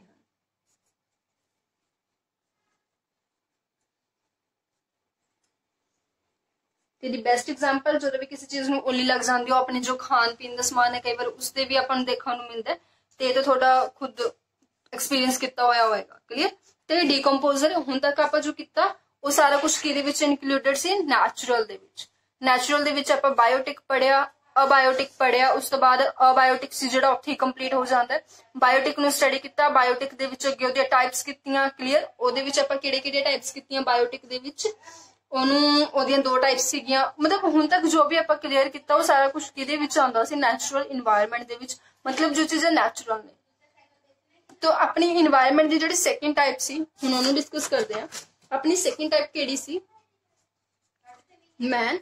ਤੇ ਬੈਸਟ ਐਗਜ਼ਾਮਪਲ ਜਦੋਂ ਵੀ ਕਿਸੇ ਚੀਜ਼ ਨੂੰ ਉੱਲੀ ਲੱਗ ਜਾਂਦੀ ਉਹ ਆਪਣੇ ਜੋ ਖਾਣ ਪੀਣ ਦਾ ਸਮਾਨ ਹੈ ਕਈ ਵਾਰ ਉਸਦੇ ਵੀ ਆਪਾਂ ਨੂੰ ਦੇਖਣ ਨੂੰ ਮਿਲਦਾ ਤੇ ਇਹ ਤਾਂ ਤੁਹਾਡਾ ਖੁਦ ਐਕਸਪੀਰੀਅੰਸ ਕੀਤਾ ਹੋਇਆ ਹੋਏਗਾ। ਕਲੀਅਰ? ਤੇ ਡੀਕੰਪੋਜ਼ਰ ਹੁਣ ਤੱਕ ਆਪਾਂ ਜੋ ਕੀਤਾ ਉਹ ਸਾਰਾ ਕੁਝ ਕਿਹਦੇ ਵਿੱਚ ਇਨਕਲੂਡਡ ਸੀ? ਨੈਚੁਰਲ ਦੇ ਵਿੱਚ। ਨੈਚੁਰਲ ਦੇ ਵਿੱਚ ਆਪਾਂ ਬਾਇਓਟਿਕ ਪੜਿਆ, ਅਬਾਇਓਟਿਕ ਪੜਿਆ, ਉਸ ਤੋਂ ਬਾਅਦ ਅਬਾਇਓਟਿਕ ਸੀ ਜਿਹੜਾ ਉੱਥੇ ਹੀ ਕੰਪਲੀਟ ਹੋ ਜਾਂਦਾ। ਬਾਇਓਟਿਕ ਨੂੰ ਸਟੱਡੀ ਕੀਤਾ, ਬਾਇਓਟਿਕ ਦੇ ਵਿੱਚ ਅੱਗੇ ਉਹਦੀਆਂ ਟਾਈਪਸ ਕੀਤੀਆਂ। ਕਲੀਅਰ? ਉਹਦੇ ਵਿੱਚ ਆਪਾਂ ਕਿਹੜੇ ਟਾਈਪਸ ਕੀਤੀਆਂ ਬਾਇਓਟਿਕ ਦੇ ਵਿੱਚ? ਉਹਨੂੰ ਉਹਦੀਆਂ ਦੋ ਟਾਈਪਸ ਸੀਗੀਆਂ। ਮਤਲਬ ਹੁਣ ਤੱਕ ਜੋ ਵੀ ਆਪਾਂ ਕਲੀਅਰ ਕੀਤਾ ਉਹ ਸਾਰਾ ਕੁਝ ਕਿਹਦੇ ਵਿੱਚ ਆਉਂਦਾ ਸੀ? ਨੈਚੁਰਲ ਇਨਵਾਇਰਨਮੈਂਟ ਦੇ ਵਿੱਚ। ਮਤਲਬ ਜੋ ਚੀਜ਼ਾਂ ਨੈਚੁਰਲ ਨੇ। ਤਾਂ ਆਪਣੀ ਇਨਵਾਇਰਨਮੈਂਟ ਦੀ ਜਿਹੜੀ ਸੈਕਿੰਡ ਟਾਈਪ ਸੀ ਹੁਣ ਉਹਨੂੰ ਡਿਸਕਸ ਕਰਦੇ ਹਾਂ। ਆਪਣੀ ਸੈਕਿੰਡ ਟਾਈਪ ਕਿਹੜੀ ਸੀ? Man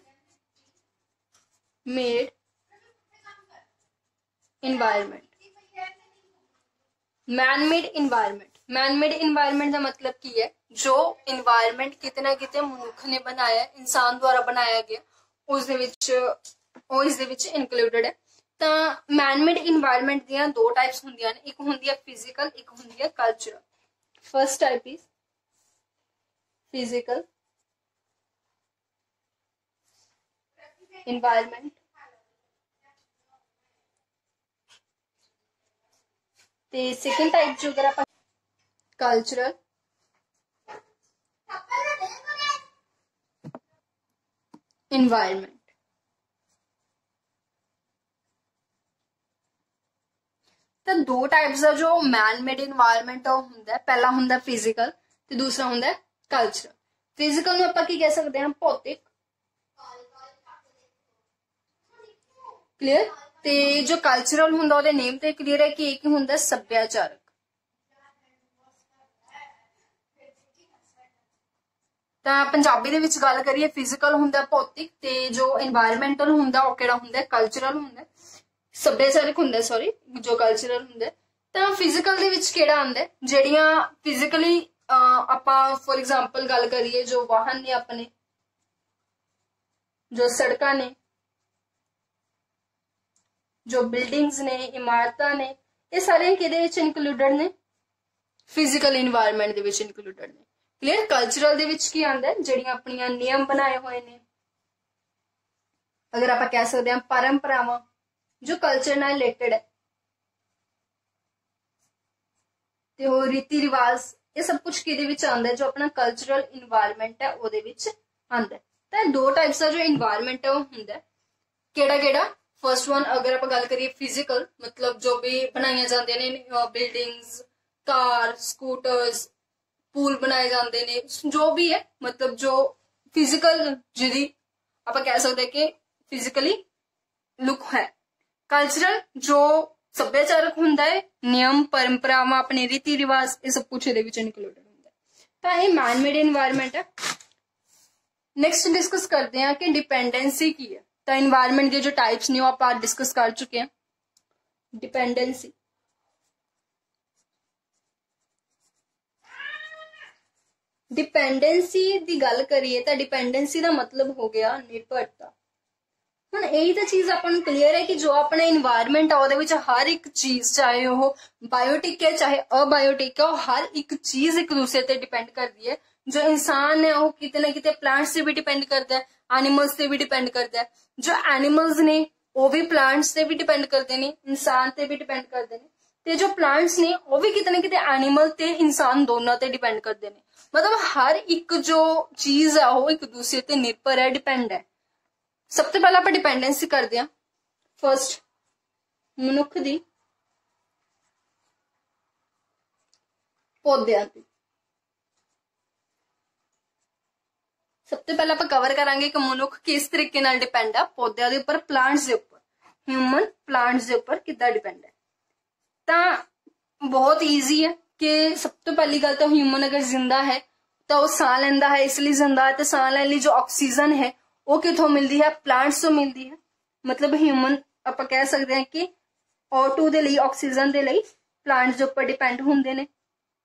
made environment. Man made environment. Man made environment ਦਾ ਮਤਲਬ ਕੀ ਹੈ? ਜੋ ਇਨਵਾਇਰਨਮੈਂਟ ਕਿਤੇ ਨਾ ਕਿਤੇ ਮਨੁੱਖ ਨੇ ਬਣਾਇਆ, ਇਨਸਾਨ ਦੁਆਰਾ ਬਣਾਇਆ ਗਿਆ, ਉਸ ਦੇ ਵਿੱਚ ਉਹ ਇਸ ਦੇ ਵਿੱਚ ਇਨਕਲੂਡਡ ਹੈ। ਤਾਂ ਮੈਨ ਮੇਡ ਇਨਵਾਇਰਨਮੈਂਟ ਦੀਆਂ ਦੋ ਟਾਈਪਸ ਹੁੰਦੀਆਂ ਨੇ, ਇੱਕ ਹੁੰਦੀ ਹੈ ਫਿਜ਼ੀਕਲ, ਇੱਕ ਹੁੰਦੀ ਹੈ cultural. First type is physical environment ਤੇ ਸੈਕਿੰਡ ਟਾਈਪ ਜੋ ਅਗਰ ਆਪਾਂ ਕਲਚਰਲ ਇਨਵਾਇਰਨਮੈਂਟ। ਤਾਂ ਦੋ ਟਾਈਪਸ ਦਾ ਜੋ ਮੈਨ ਮੇਡ ਇਨਵਾਇਰਨਮੈਂਟ ਉਹ ਹੁੰਦਾ, ਪਹਿਲਾ ਹੁੰਦਾ ਫਿਜ਼ੀਕਲ ਤੇ ਦੂਸਰਾ ਹੁੰਦਾ ਕਲਚਰਲ। ਫਿਜ਼ੀਕਲ ਨੂੰ ਆਪਾਂ ਕੀ ਕਹਿ ਸਕਦੇ ਹਾਂ? ਭੌਤਿਕ। ਕਲੀਅਰ? ਤੇ ਜੋ ਕਲਚਰਲ ਹੁੰਦਾ ਉਹਦੇ ਨੇਮ ਤੇ ਕਲੀਅਰ ਹੈ ਕਿ ਇੱਕ ਹੁੰਦਾ ਸੱਭਿਆਚਾਰਕ। ਤਾਂ ਪੰਜਾਬੀ ਦੇ ਵਿੱਚ ਗੱਲ ਕਰੀਏ ਫਿਜ਼ੀਕਲ ਹੁੰਦਾ ਭੌਤਿਕ ਤੇ ਜੋ এনवायरमेंटल ਹੁੰਦਾ ਉਹ ਕਿਹੜਾ ਹੁੰਦਾ? ਕਲਚਰਲ ਹੁੰਦਾ। ਸੱਭਿਆਚਾਰਕ ਹੁੰਦਾ ਸੌਰੀ, ਜੋ ਕਲਚਰਲ ਹੁੰਦਾ। ਤਾਂ ਫਿਜ਼ੀਕਲ ਦੇ ਵਿੱਚ ਕਿਹੜਾ ਆਉਂਦਾ? ਜਿਹੜੀਆਂ ਫਿਜ਼ੀਕਲੀ ਆਪਾਂ ਫੋਰ ਐਗਜ਼ਾਮਪਲ ਗੱਲ ਕਰੀਏ ਜੋ ਵਾਹਨ ਨੇ ਆਪਣੇ, ਜੋ ਸੜਕਾਂ ਨੇ, ਜੋ ਬਿਲਡਿੰਗਸ ਨੇ, ਇਮਾਰਤਾਂ ਨੇ, ਇਹ ਸਾਰੇ ਕਿਹਦੇ ਵਿੱਚ ਇਨਕਲੂਡਡ ਨੇ? ਫਿਜ਼ੀਕਲ এনवायरनमेंट ਦੇ ਵਿੱਚ ਇਨਕਲੂਡਡ ਨੇ। ਕਲੀਅਰ? ਕਲਚਰਲ ਦੇ ਵਿੱਚ ਕੀ ਆਉਂਦਾ? ਜਿਹੜੀਆਂ ਆਪਣੀਆਂ ਨਿਯਮ ਬਣਾਏ ਹੋਏ ਨੇ, ਅਗਰ ਆਪਾਂ ਕਹਿ ਸਕਦੇ ਹਾਂ ਪਰੰਪਰਾਵਾਂ ਜੋ ਕਲਚਰ ਨਾਲ ਰਿਲੇਟਡ ਹੈ, ਤੇ ਉਹ ਰੀਤੀ ਰਿਵਾਜ, ਇਹ ਸਭ ਕੁਝ ਕਿਹਦੇ ਵਿੱਚ ਆਉਂਦਾ? ਜੋ ਆਪਣਾ ਕਲਚਰਲ এনवायरनमेंट ਹੈ ਉਹਦੇ ਵਿੱਚ ਆਉਂਦਾ। ਤਾਂ ਦੋ ਟਾਈਪਸ ਦਾ ਜੋ ਇਨਵਾਇਰਨਮੈਂਟ ਹੈ ਉਹ ਹੁੰਦਾ ਕਿਹੜਾ ਫਸਟ ਵਨ ਅਗਰ ਆਪਾਂ ਗੱਲ ਕਰੀਏ ਫਿਜ਼ੀਕਲ ਮਤਲਬ ਜੋ ਵੀ ਬਣਾਈਆਂ ਜਾਂਦੀਆਂ ਨੇ ਬਿਲਡਿੰਗਸ ਕਾਰ ਸਕੂਟਰਸ ਪੂਲ ਬਣਾਏ ਜਾਂਦੇ ਨੇ ਜੋ ਵੀ ਹੈ ਮਤਲਬ ਜੋ ਫਿਜ਼ੀਕਲ ਜਿਹਦੀ ਆਪਾਂ ਕਹਿ ਸਕਦੇ ਕਿ ਫਿਜ਼ੀਕਲੀ ਲੁੱਕ ਹੈ ਕਲਚਰਲ ਜੋ ਸੱਭਿਆਚਾਰਕ ਹੁੰਦਾ ਹੈ ਨਿਯਮ ਪਰੰਪਰਾਵਾਂ ਆਪਣੇ ਰੀਤੀ ਰਿਵਾਜ ਇਹ ਸਭ ਕੁਝ ਇਹਦੇ ਵਿੱਚ ਇਨਕਲੂਡਡ ਹੁੰਦਾ ਤਾਂ ਇਹ ਮੈਨ ਮੇਡ ਇਨਵਾਇਰਨਮੈਂਟ ਹੈ नेक्स्ट डिस्कस करते हैं कि डिपेंडेंसी की है तो इन्वायरमेंट के जो टाइप्स ने वो आप डिस्कस कर चुके हैं डिपेंडेंसी डिपेंडेंसी की गल करिए तो डिपेंडेंसी का मतलब हो गया निर्भरता ਹੁਣ यही तो चीज अपन क्लीयर है कि जो अपना इन्वायरमेंट है हर एक चीज चाहे वो बायोटिक है चाहे अबायोटिक है हर एक चीज एक दूसरे से डिपेंड करती है जो इंसान है वो किते ना किते प्लांट्स से भी डिपेंड करता है एनिमल्स से भी डिपेंड करता है जो एनिमल्स ने वो भी प्लांट्स से भी डिपेंड करते हैं इंसान से भी डिपेंड करते हैं ते जो प्लांट्स ने वो भी किते ना किते एनिमल ते इंसान दोनों ते डिपेंड करते हैं मतलब हर एक जो चीज है वो एक दूसरे ते निर्भर है डिपेंड है सब तो पहला आप डिपेंडेंसी करते हैं फर्स्ट मनुख दी पौधों की सब तो पहले आप कवर करांगे कि मनुख किस तरीके नाल डिपेंड है पौधों के उपर प्लांट्स के उपर ह्यूमन प्लांट्स के उपर किद्दां डिपेंड है तो बहुत ईजी है कि सब तो पहली गल तो ह्यूमन अगर जिंदा है तो वह साह लैंदा है इसलिए जिंदा है तो साह लैण लई जो ऑक्सीजन है वो कितों मिलती है प्लांट्स तो मिलती है मतलब ह्यूमन आप कह सकते हैं कि O2 दे लई ऑक्सीजन दे लई प्लांट्स के उपर डिपेंड होंदे ने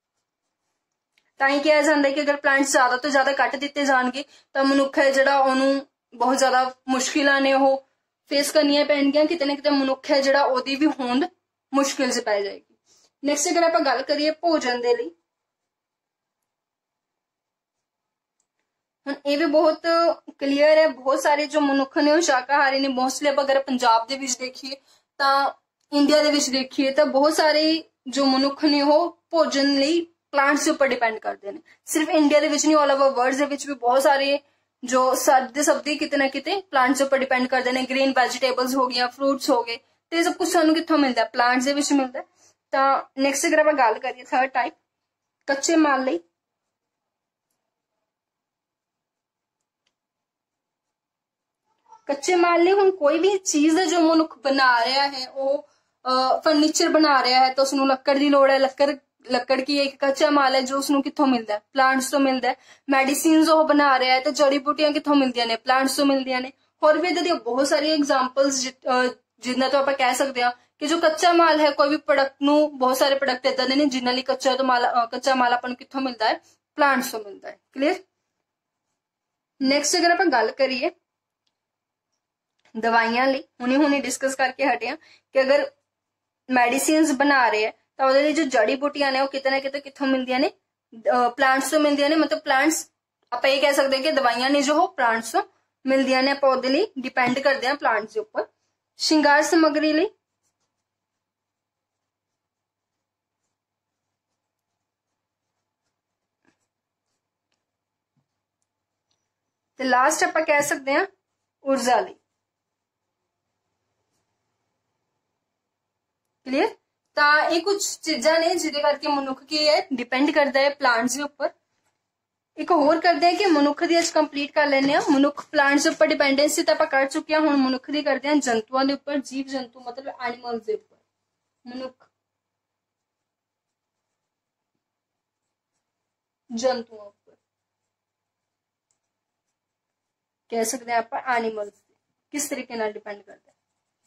ताई कहा जाता है कि अगर प्लांट्स ज्यादा तो ज्यादा कट दिते जाएंगे तो मनुख है जिहड़ा उहनूं बहुत ज्यादा मुश्किलां ने वो फेस करनियां पैणगियां किते ना किते मनुख है जिहड़ा ओहदी भी होंद मुश्किल च पै जाएगी नैक्सट अगर आप गल करिए भोजन दे लई हुण ये भी बहुत क्लीयर है बहुत सारे जो मनुख ने वो शाकाहारी ने मोस्टली अगर पंजाब दे विच देखिए तो इंडिया दे विच देखिए तो बहुत सारे जो मनुख ने वो भोजन लई प्लांट्स के उपर डिपेंड करते हैं सिर्फ इंडिया दे विच नहीं ऑल ओवर वर्ल्ड दे विच भी बहुत सारे जो सब्दी किते ना किते प्लांट्स के उपर डिपेंड करते हैं ग्रीन वेजिटेबल्स हो गई फ्रूट्स हो गए तो सब कुछ सानू कित्थों मिलता है प्लांट्स दे विच मिलता है तो नैक्सट अगर आप गल करिए थर्ड टाइप कच्चे माल लई कच्चे माल ने हुण कोई भी चीज जो मनुख बना रहा है वो फर्नीचर बना रहा है तो उसनू लक्कड़ की लोड़ है लक्कड़ की एक कच्चा माल है जो उसनू कित्थों मिलता है प्लांट्स तो मिलता है मेडिसिन्स वो बना रहा है तो जड़ी बूटियां कित्थों मिलदियां ने प्लांट्स तो मिलदियां ने होर भी इदां दी बहुत सारी एग्जांपल्स जिन्ना तो आप कह सकते हैं कि जो कच्चा माल है कोई भी प्रोडक्ट नू बहुत सारे प्रोडक्ट इदां दे ने जिन्हां लई कच्चा माल अपन कित्थों मिलता है प्लांट्स तो मिलता है क्लियर नैक्सट अगर आप गल करिए दवाइयां लई हुणे डिस्कस करके हटे हैं कि अगर मेडिसिन्स बना रहे हैं तो ਉਹਦੇ ਲਈ जो जड़ी बूटियां ने वो किते ना किते कित्थों मिलदियां ने प्लांट्स तो मिलदियां ने मतलब प्लांट्स आप ये कह सकते हैं कि दवाइयां ने जो हो प्लांट्स तो मिलदियां ने ਆਪਾਂ ਉਹਦੇ ਲਈ डिपेंड करते हैं प्लांट्स के ऊपर श्रृंगार सामग्री ਲਈ ਤੇ ਲਾਸਟ ਆਪਾਂ ਕਹਿ ਸਕਦੇ ਹਾਂ ਊਰਜਾ ਲਈ क्लियर तो ये कुछ चीजा ने जिहदे करके मनुख की है डिपेंड करता है प्लांट्स के उपर एक होर करते हैं कि मनुख दी अज कंप्लीट कर लेने मनुख प्लांट्स के उपर डिपेंडेंसी तो आप कर चुके हैं हुण मनुख दी करते हैं जंतुओं के उपर जीव जंतु मतलब एनिमल्स के उपर मनुख जंतुओं उपर कह सकते हैं आप एनिमल्स किस तरीके नाल डिपेंड करता है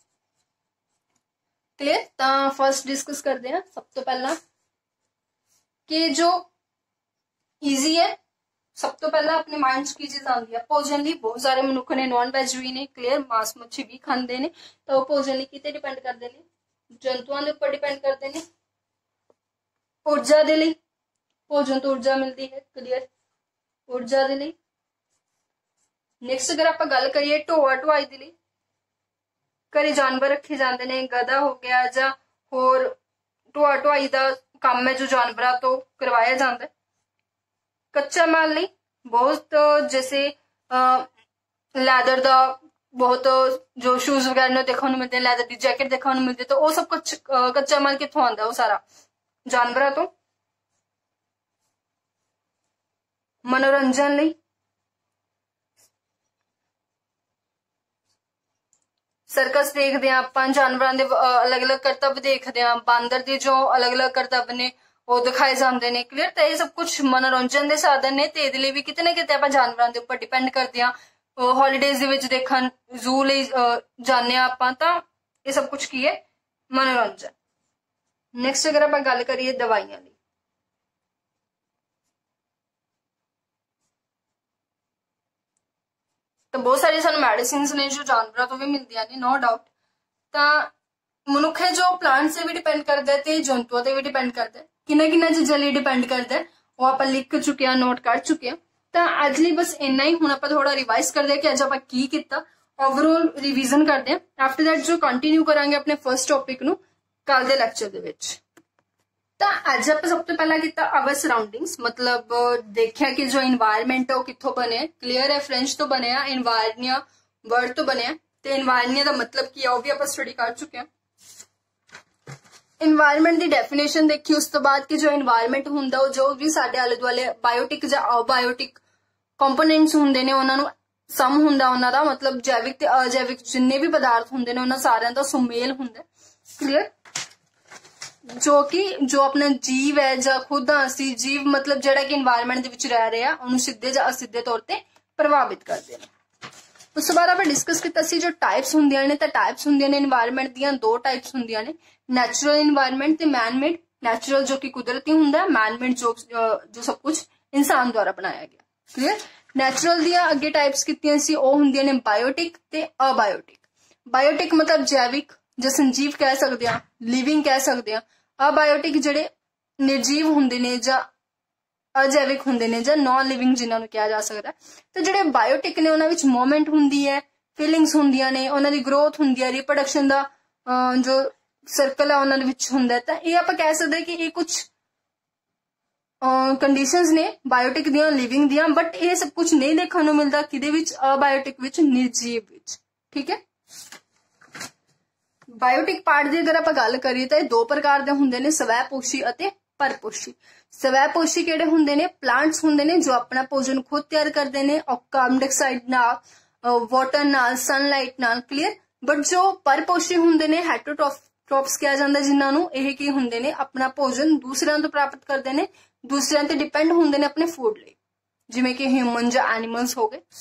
क्लियर तो फर्स्ट डिस्कस करते हैं सब तो पहला कि जो इजी है सब तो पहला अपने माइंड की चीज आती है भोजन ਲਈ बहुत सारे मनुख ने नॉन वैज भी ने क्लियर मांस मच्छी भी खाते हैं तो वो भोजन ਲਈ किते डिपेंड करते हैं जंतुओं के ऊपर डिपेंड करते हैं ऊर्जा के लिए भोजन तो ऊर्जा मिलती है क्लियर ऊर्जा के लिए नैक्सट अगर आप गल करिए ढोआ ढुआई के लिए घरे जानवर रखे जाते हैं गधा हो गया या होर ढोआ ढुआई का काम है जो जानवरों तो करवाया जाता है कच्चा माल नहीं बहुत जैसे लैदर का बहुत जो शूज वगैरह देखने को मिलते हैं, लैदर की जैकेट देखने को मिलती है, तो वो सब कुछ कच्चा माल कितों आता है? वो सारा जानवरों तो। मनोरंजन लई सर्कस देखते हैं आप, जानवरों के अलग अलग करतब देखते हैं, बांदर के जो अलग अलग करतब ने वो दिखाए जाते हैं। क्लीयर? तो ये सब कुछ मनोरंजन के साधन ने, तो ये भी कितने ना कितने आप जानवरों के उपर डिपेंड करते हैं। हॉलीडेज देखन जू ले जाने आप, ये सब कुछ की है मनोरंजन। नैक्सट अगर आप गल करिए दवाइयां की, तो बहुत सारी सानू मेडिसिन ने जो जानवरों तो भी मिलती ने, नो डाउट। तो मनुख है जो प्लांट से भी डिपेंड करता है, तो जंतुओं से भी डिपेंड करता है, किन्ना चीजा लिए डिपेंड करता है, वो आप लिख चुके हैं, नोट कर चुके हैं। तो अज लिए बस इन्ना ही। हुण आप थोड़ा रिवाइज करते हैं कि अज आप की किया, ओवरऑल रिवीजन करते हैं। आफ्टर दैट जो कंटिन्यू करांगे अपने फर्स्ट टॉपिक नू कल के लैक्चर दे विच। तो अज आप सब तो पहला किया अवर सराउंडिंग्स, मतलब देखा कि जो इन्वायरमेंट है वो कितों बने। क्लीयर है? फ्रेंच तो बने, इन्वायरनिया वर्ड तो बने, तो इन्वायरनिया का मतलब की है वो भी आप स्टडी कर चुके हैं। इन्वायरमेंट की डेफिनेशन देखी, उस तो बाद कि जो इन्वायरमेंट होंदा वो जो भी साडे आले दुआले बायोटिक या अबायोटिक कंपोनेंट्स होंदे ने, उन्हां नूं सम हुंदा उन्हां दा, मतलब जैविक ते अजैविक जिन्ने भी पदार्थ होंदे ने उन्हां सारियां दा सुमेल हुंदा। क्लीयर? जो अपना जीव है या खुद असी जीव, मतलब जिहड़ा कि इन्वायरमेंट दे विच रह रहे हैं, उन्हें सीधे या असीधे तौर पर प्रभावित करते हैं। उस तो बाद आप डिस्कस किया जो टाइप्स होंदियां ने, तो टाइप्स होंदियां ने इन्वायरमेंट दियां, दो टाइप्स होंदियां ने, नैचुरल इन्वायरमेंट ते मैन मेड। नैचुरल जो कि कुदरती हुंदा है, मैन मेड जो सब कुछ इंसान द्वारा बनाया गया। क्लियर? नैचुरल दियां अगे टाइप्स कितियां सी, वो हुंदियां ने बायोटिक ते अबायोटिक। बायोटिक मतलब जैविक, जो संजीव कह सकते हैं, लिविंग कह सकते हैं। अबायोटिक जिहड़े निर्जीव हुंदे ने या अजैविक हुंदे ने, या नॉन लिविंग जिन्हां कहा जा सकता है। तो जिहड़े बायोटिक ने उन्हां विच मूवमेंट हुंदी है, फीलिंग्स हुंदियां ने, उन्हां दी ग्रोथ हुंदी है, रिप्रोडक्शन दा जो सर्कल है उन्हां दे विच हुंदा है। तो ये आप कह सकते हैं कि ये कुछ कंडीशंस ने बायोटिक दियां, लिविंग दियां, बट ये सब कुछ नहीं देखने को मिलता किदे विच? अबायोटिक विच, निर्जीव विच। ठीक है? बायोटिक पार्ट की अगर आप गल करिए तो दो प्रकार के होंगे ने, स्वैपोषी और परपोषी। स्वैपोषी किहड़े होंगे ने? प्लांट्स होंगे ने जो अपना भोजन खुद तैयार करते हैं, कार्बन डाइऑक्साइड नाल, वाटर नाल, सनलाइट नाल। क्लीयर? बट जो परपोषी होंगे ने, हेटरोट्रॉप्स कहा जाता है जिन्होंने, यह की होंगे ने अपना भोजन दूसरों तो प्राप्त करते हैं, दूसरों ते डिपेंड होंगे ने अपने फूड लिए, जिवें कि ह्यूमन या एनिमल्स हो गए।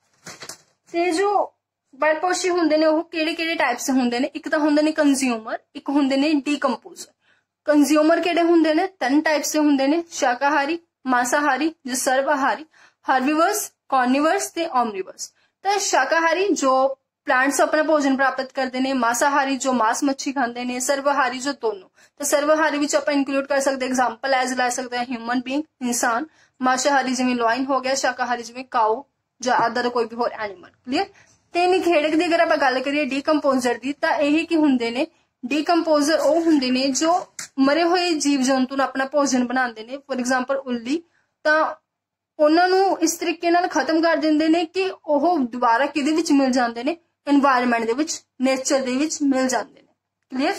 ते जो परपोषी होंगे ने वो किहड़े टाइप से होंगे ने? एक तो होंगे ने कंज्यूमर, एक होंगे ने डीकंपोजर। कंज्यूमर किहड़े होंगे ने? 3 टाइप से होंगे ने, शाकाहारी, मांसाहारी, जो सर्वाहारी, हर्बीवर्स, कॉर्निवर्स ते ओमनिवर्स। तो शाकाहारी जो प्लांट्स अपना भोजन प्राप्त करते हैं, मांसाहारी जो मांस मच्छी खाते हैं, सर्वहारी जो दोनों। तो सर्वहारी विच आप इंक्लूड कर सकते, एग्जाम्पल एज ला सकते हैं ह्यूमन बीइंग, इंसान। मांसाहारी जिवें लॉइन हो गया, शाकाहारी जिवें काऊ या अदर कोई भी होर एनिमल। क्लीयर? ते खेड़क की अगर आप गल करिए डीकंपोजर की, तो यही की होंगे ने? डीकंपोजर वो होंगे ने जो मरे हुए जीव जंतु अपना भोजन बनाते हैं, फॉर एग्जाम्पल उल्ली, तो उन्होंने इस तरीके नाल खत्म कर देंगे ने कि वह दोबारा किदे विच मिल जाते हैं? एनवायरमेंट दे विच, नेचर दे विच मिल जाते हैं। क्लीयर?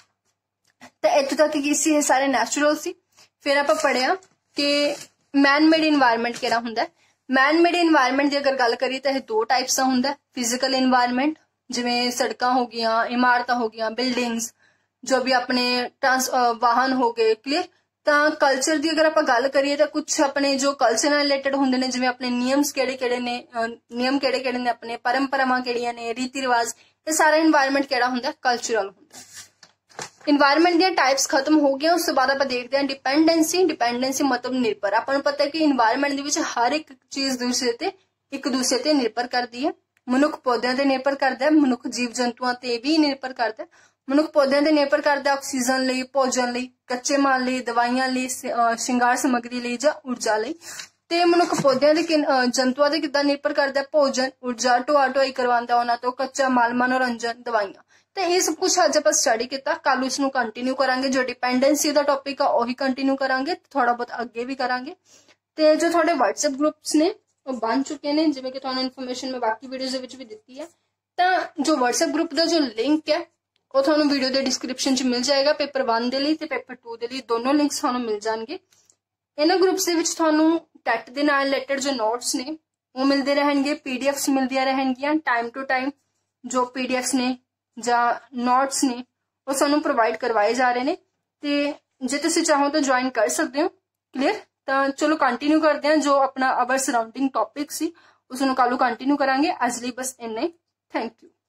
तो इत्थों तक की सी सारे नैचुरल सी। फिर आप पढ़िया कि मैन मेड इन्वायरमेंट किहड़ा हुंदा है। मैन मेड इन्वायरमेंट की अगर गल करिए तो यह 2 टाइप्स का होंगे, फिजिकल इन्वायरमेंट जिवें सड़क हो गई, इमारत हो गई, बिल्डिंग्स, जो भी अपने वाहन हो गए। क्लीयर? तो कल्चर की अगर आप गल करिए तो कुछ अपने जो कल्चर नाल रिलेटेड होंगे ने, जिवें अपने नियम्स किहड़े-किहड़े ने, नियम किहड़े-किहड़े ने, अपने परंपरावां किहड़ियां ने, रीति रिवाज, ये सारा इन्वायरमेंट किहड़ा हुंदा? कल्चरल हुंदा। इन्वायरमेंट दी टाइप्स खत्म हो गया। उस बाद आप देखते हैं डिपेंडेंसी। डिपेंडेंसी मतलब निर्भर। आपको पता है कि इन्वायरमेंट दे विच हर एक चीज एक दूसरे ते निर्भर करती है। मनुख पौधों ते निर्भर करता है, मनुख जीव जंतुओं ते भी निर्भर करता है। मनुख पौधों ते निर्भर करता है ऑक्सीजन लई, भोजन लई, कच्चे माल लई, दवाइयां लई, श्रृंगार समग्री लई या ऊर्जा लई। ते मनुख पौधों ते जंतुओं ते किदां निर्भर करता है? भोजन, ऊर्जा, ढोआ ढोई करवांदा उन्हां तों, कच्चा माल, मनोरंजन, दवाइयां। तो ये सब कुछ अज आप स्टडी किया, कल इसनूं कंटिन्यू करांगे। जो डिपेंडेंसी का टॉपिक है वही कंटिन्यू करांगे, थोड़ा बहुत अगे भी करांगे। तो जो थोड़े व्हाट्सएप ग्रुप्स ने ਉਹ ਬਣ ਚੁੱਕੇ ਨੇ, ਜਿਵੇਂ ਕਿ ਤੁਹਾਨੂੰ ਇਨਫੋਰਮੇਸ਼ਨ ਮੈਂ ਬਾਕੀ ਵੀਡੀਓਜ਼ ਦੇ ਵਿੱਚ ਵੀ ਦਿੱਤੀ ਹੈ। ਤਾਂ ਜੋ WhatsApp ਗਰੁੱਪ ਦਾ ਜੋ ਲਿੰਕ ਹੈ ਉਹ ਤੁਹਾਨੂੰ ਵੀਡੀਓ ਦੇ ਡਿਸਕ੍ਰਿਪਸ਼ਨ 'ਚ ਮਿਲ ਜਾਏਗਾ। ਪੇਪਰ 1 ਦੇ ਲਈ ਤੇ ਪੇਪਰ 2 ਦੇ ਲਈ ਦੋਨੋਂ ਲਿੰਕਸ ਤੁਹਾਨੂੰ ਮਿਲ ਜਾਣਗੇ। ਇਹਨਾਂ ਗਰੁੱਪਸ ਦੇ ਵਿੱਚ ਤੁਹਾਨੂੰ ਟੈਟ ਦੇ ਨਾਲ ਰਿਲੇਟਡ ਜੋ ਨੋਟਸ ਨੇ ਉਹ ਮਿਲਦੇ ਰਹਿਣਗੇ, PDFs ਮਿਲਦੀਆਂ ਰਹਿਣਗੀਆਂ ਟਾਈਮ ਟੂ ਟਾਈਮ। ਜੋ PDFs ਨੇ ਜਾਂ ਨੋਟਸ ਨੇ ਉਹ ਸਾਨੂੰ ਪ੍ਰੋਵਾਈਡ ਕਰਵਾਏ ਜਾ ਰਹੇ ਨੇ, ਤੇ ਜੇ ਤੁਸੀਂ ਚਾਹੋ ਤਾਂ ਜੁਆਇਨ ਕਰ ਸਕਦੇ ਹੋ। ਕਲੀਅਰ? ਤਾਂ ਚਲੋ ਕੰਟੀਨਿਊ ਕਰਦੇ ਹਾਂ। ਜੋ ਆਪਣਾ ਅਵਰ ਸਰਾਊਂਡਿੰਗ ਟੌਪਿਕ ਸੀ ਉਸ ਨੂੰ ਕੱਲ੍ਹ ਨੂੰ ਕੰਟੀਨਿਊ ਕਰਾਂਗੇ। ਅੱਜ ਲਈ ਬਸ ਇੰਨਾ ਹੀ। Thank you.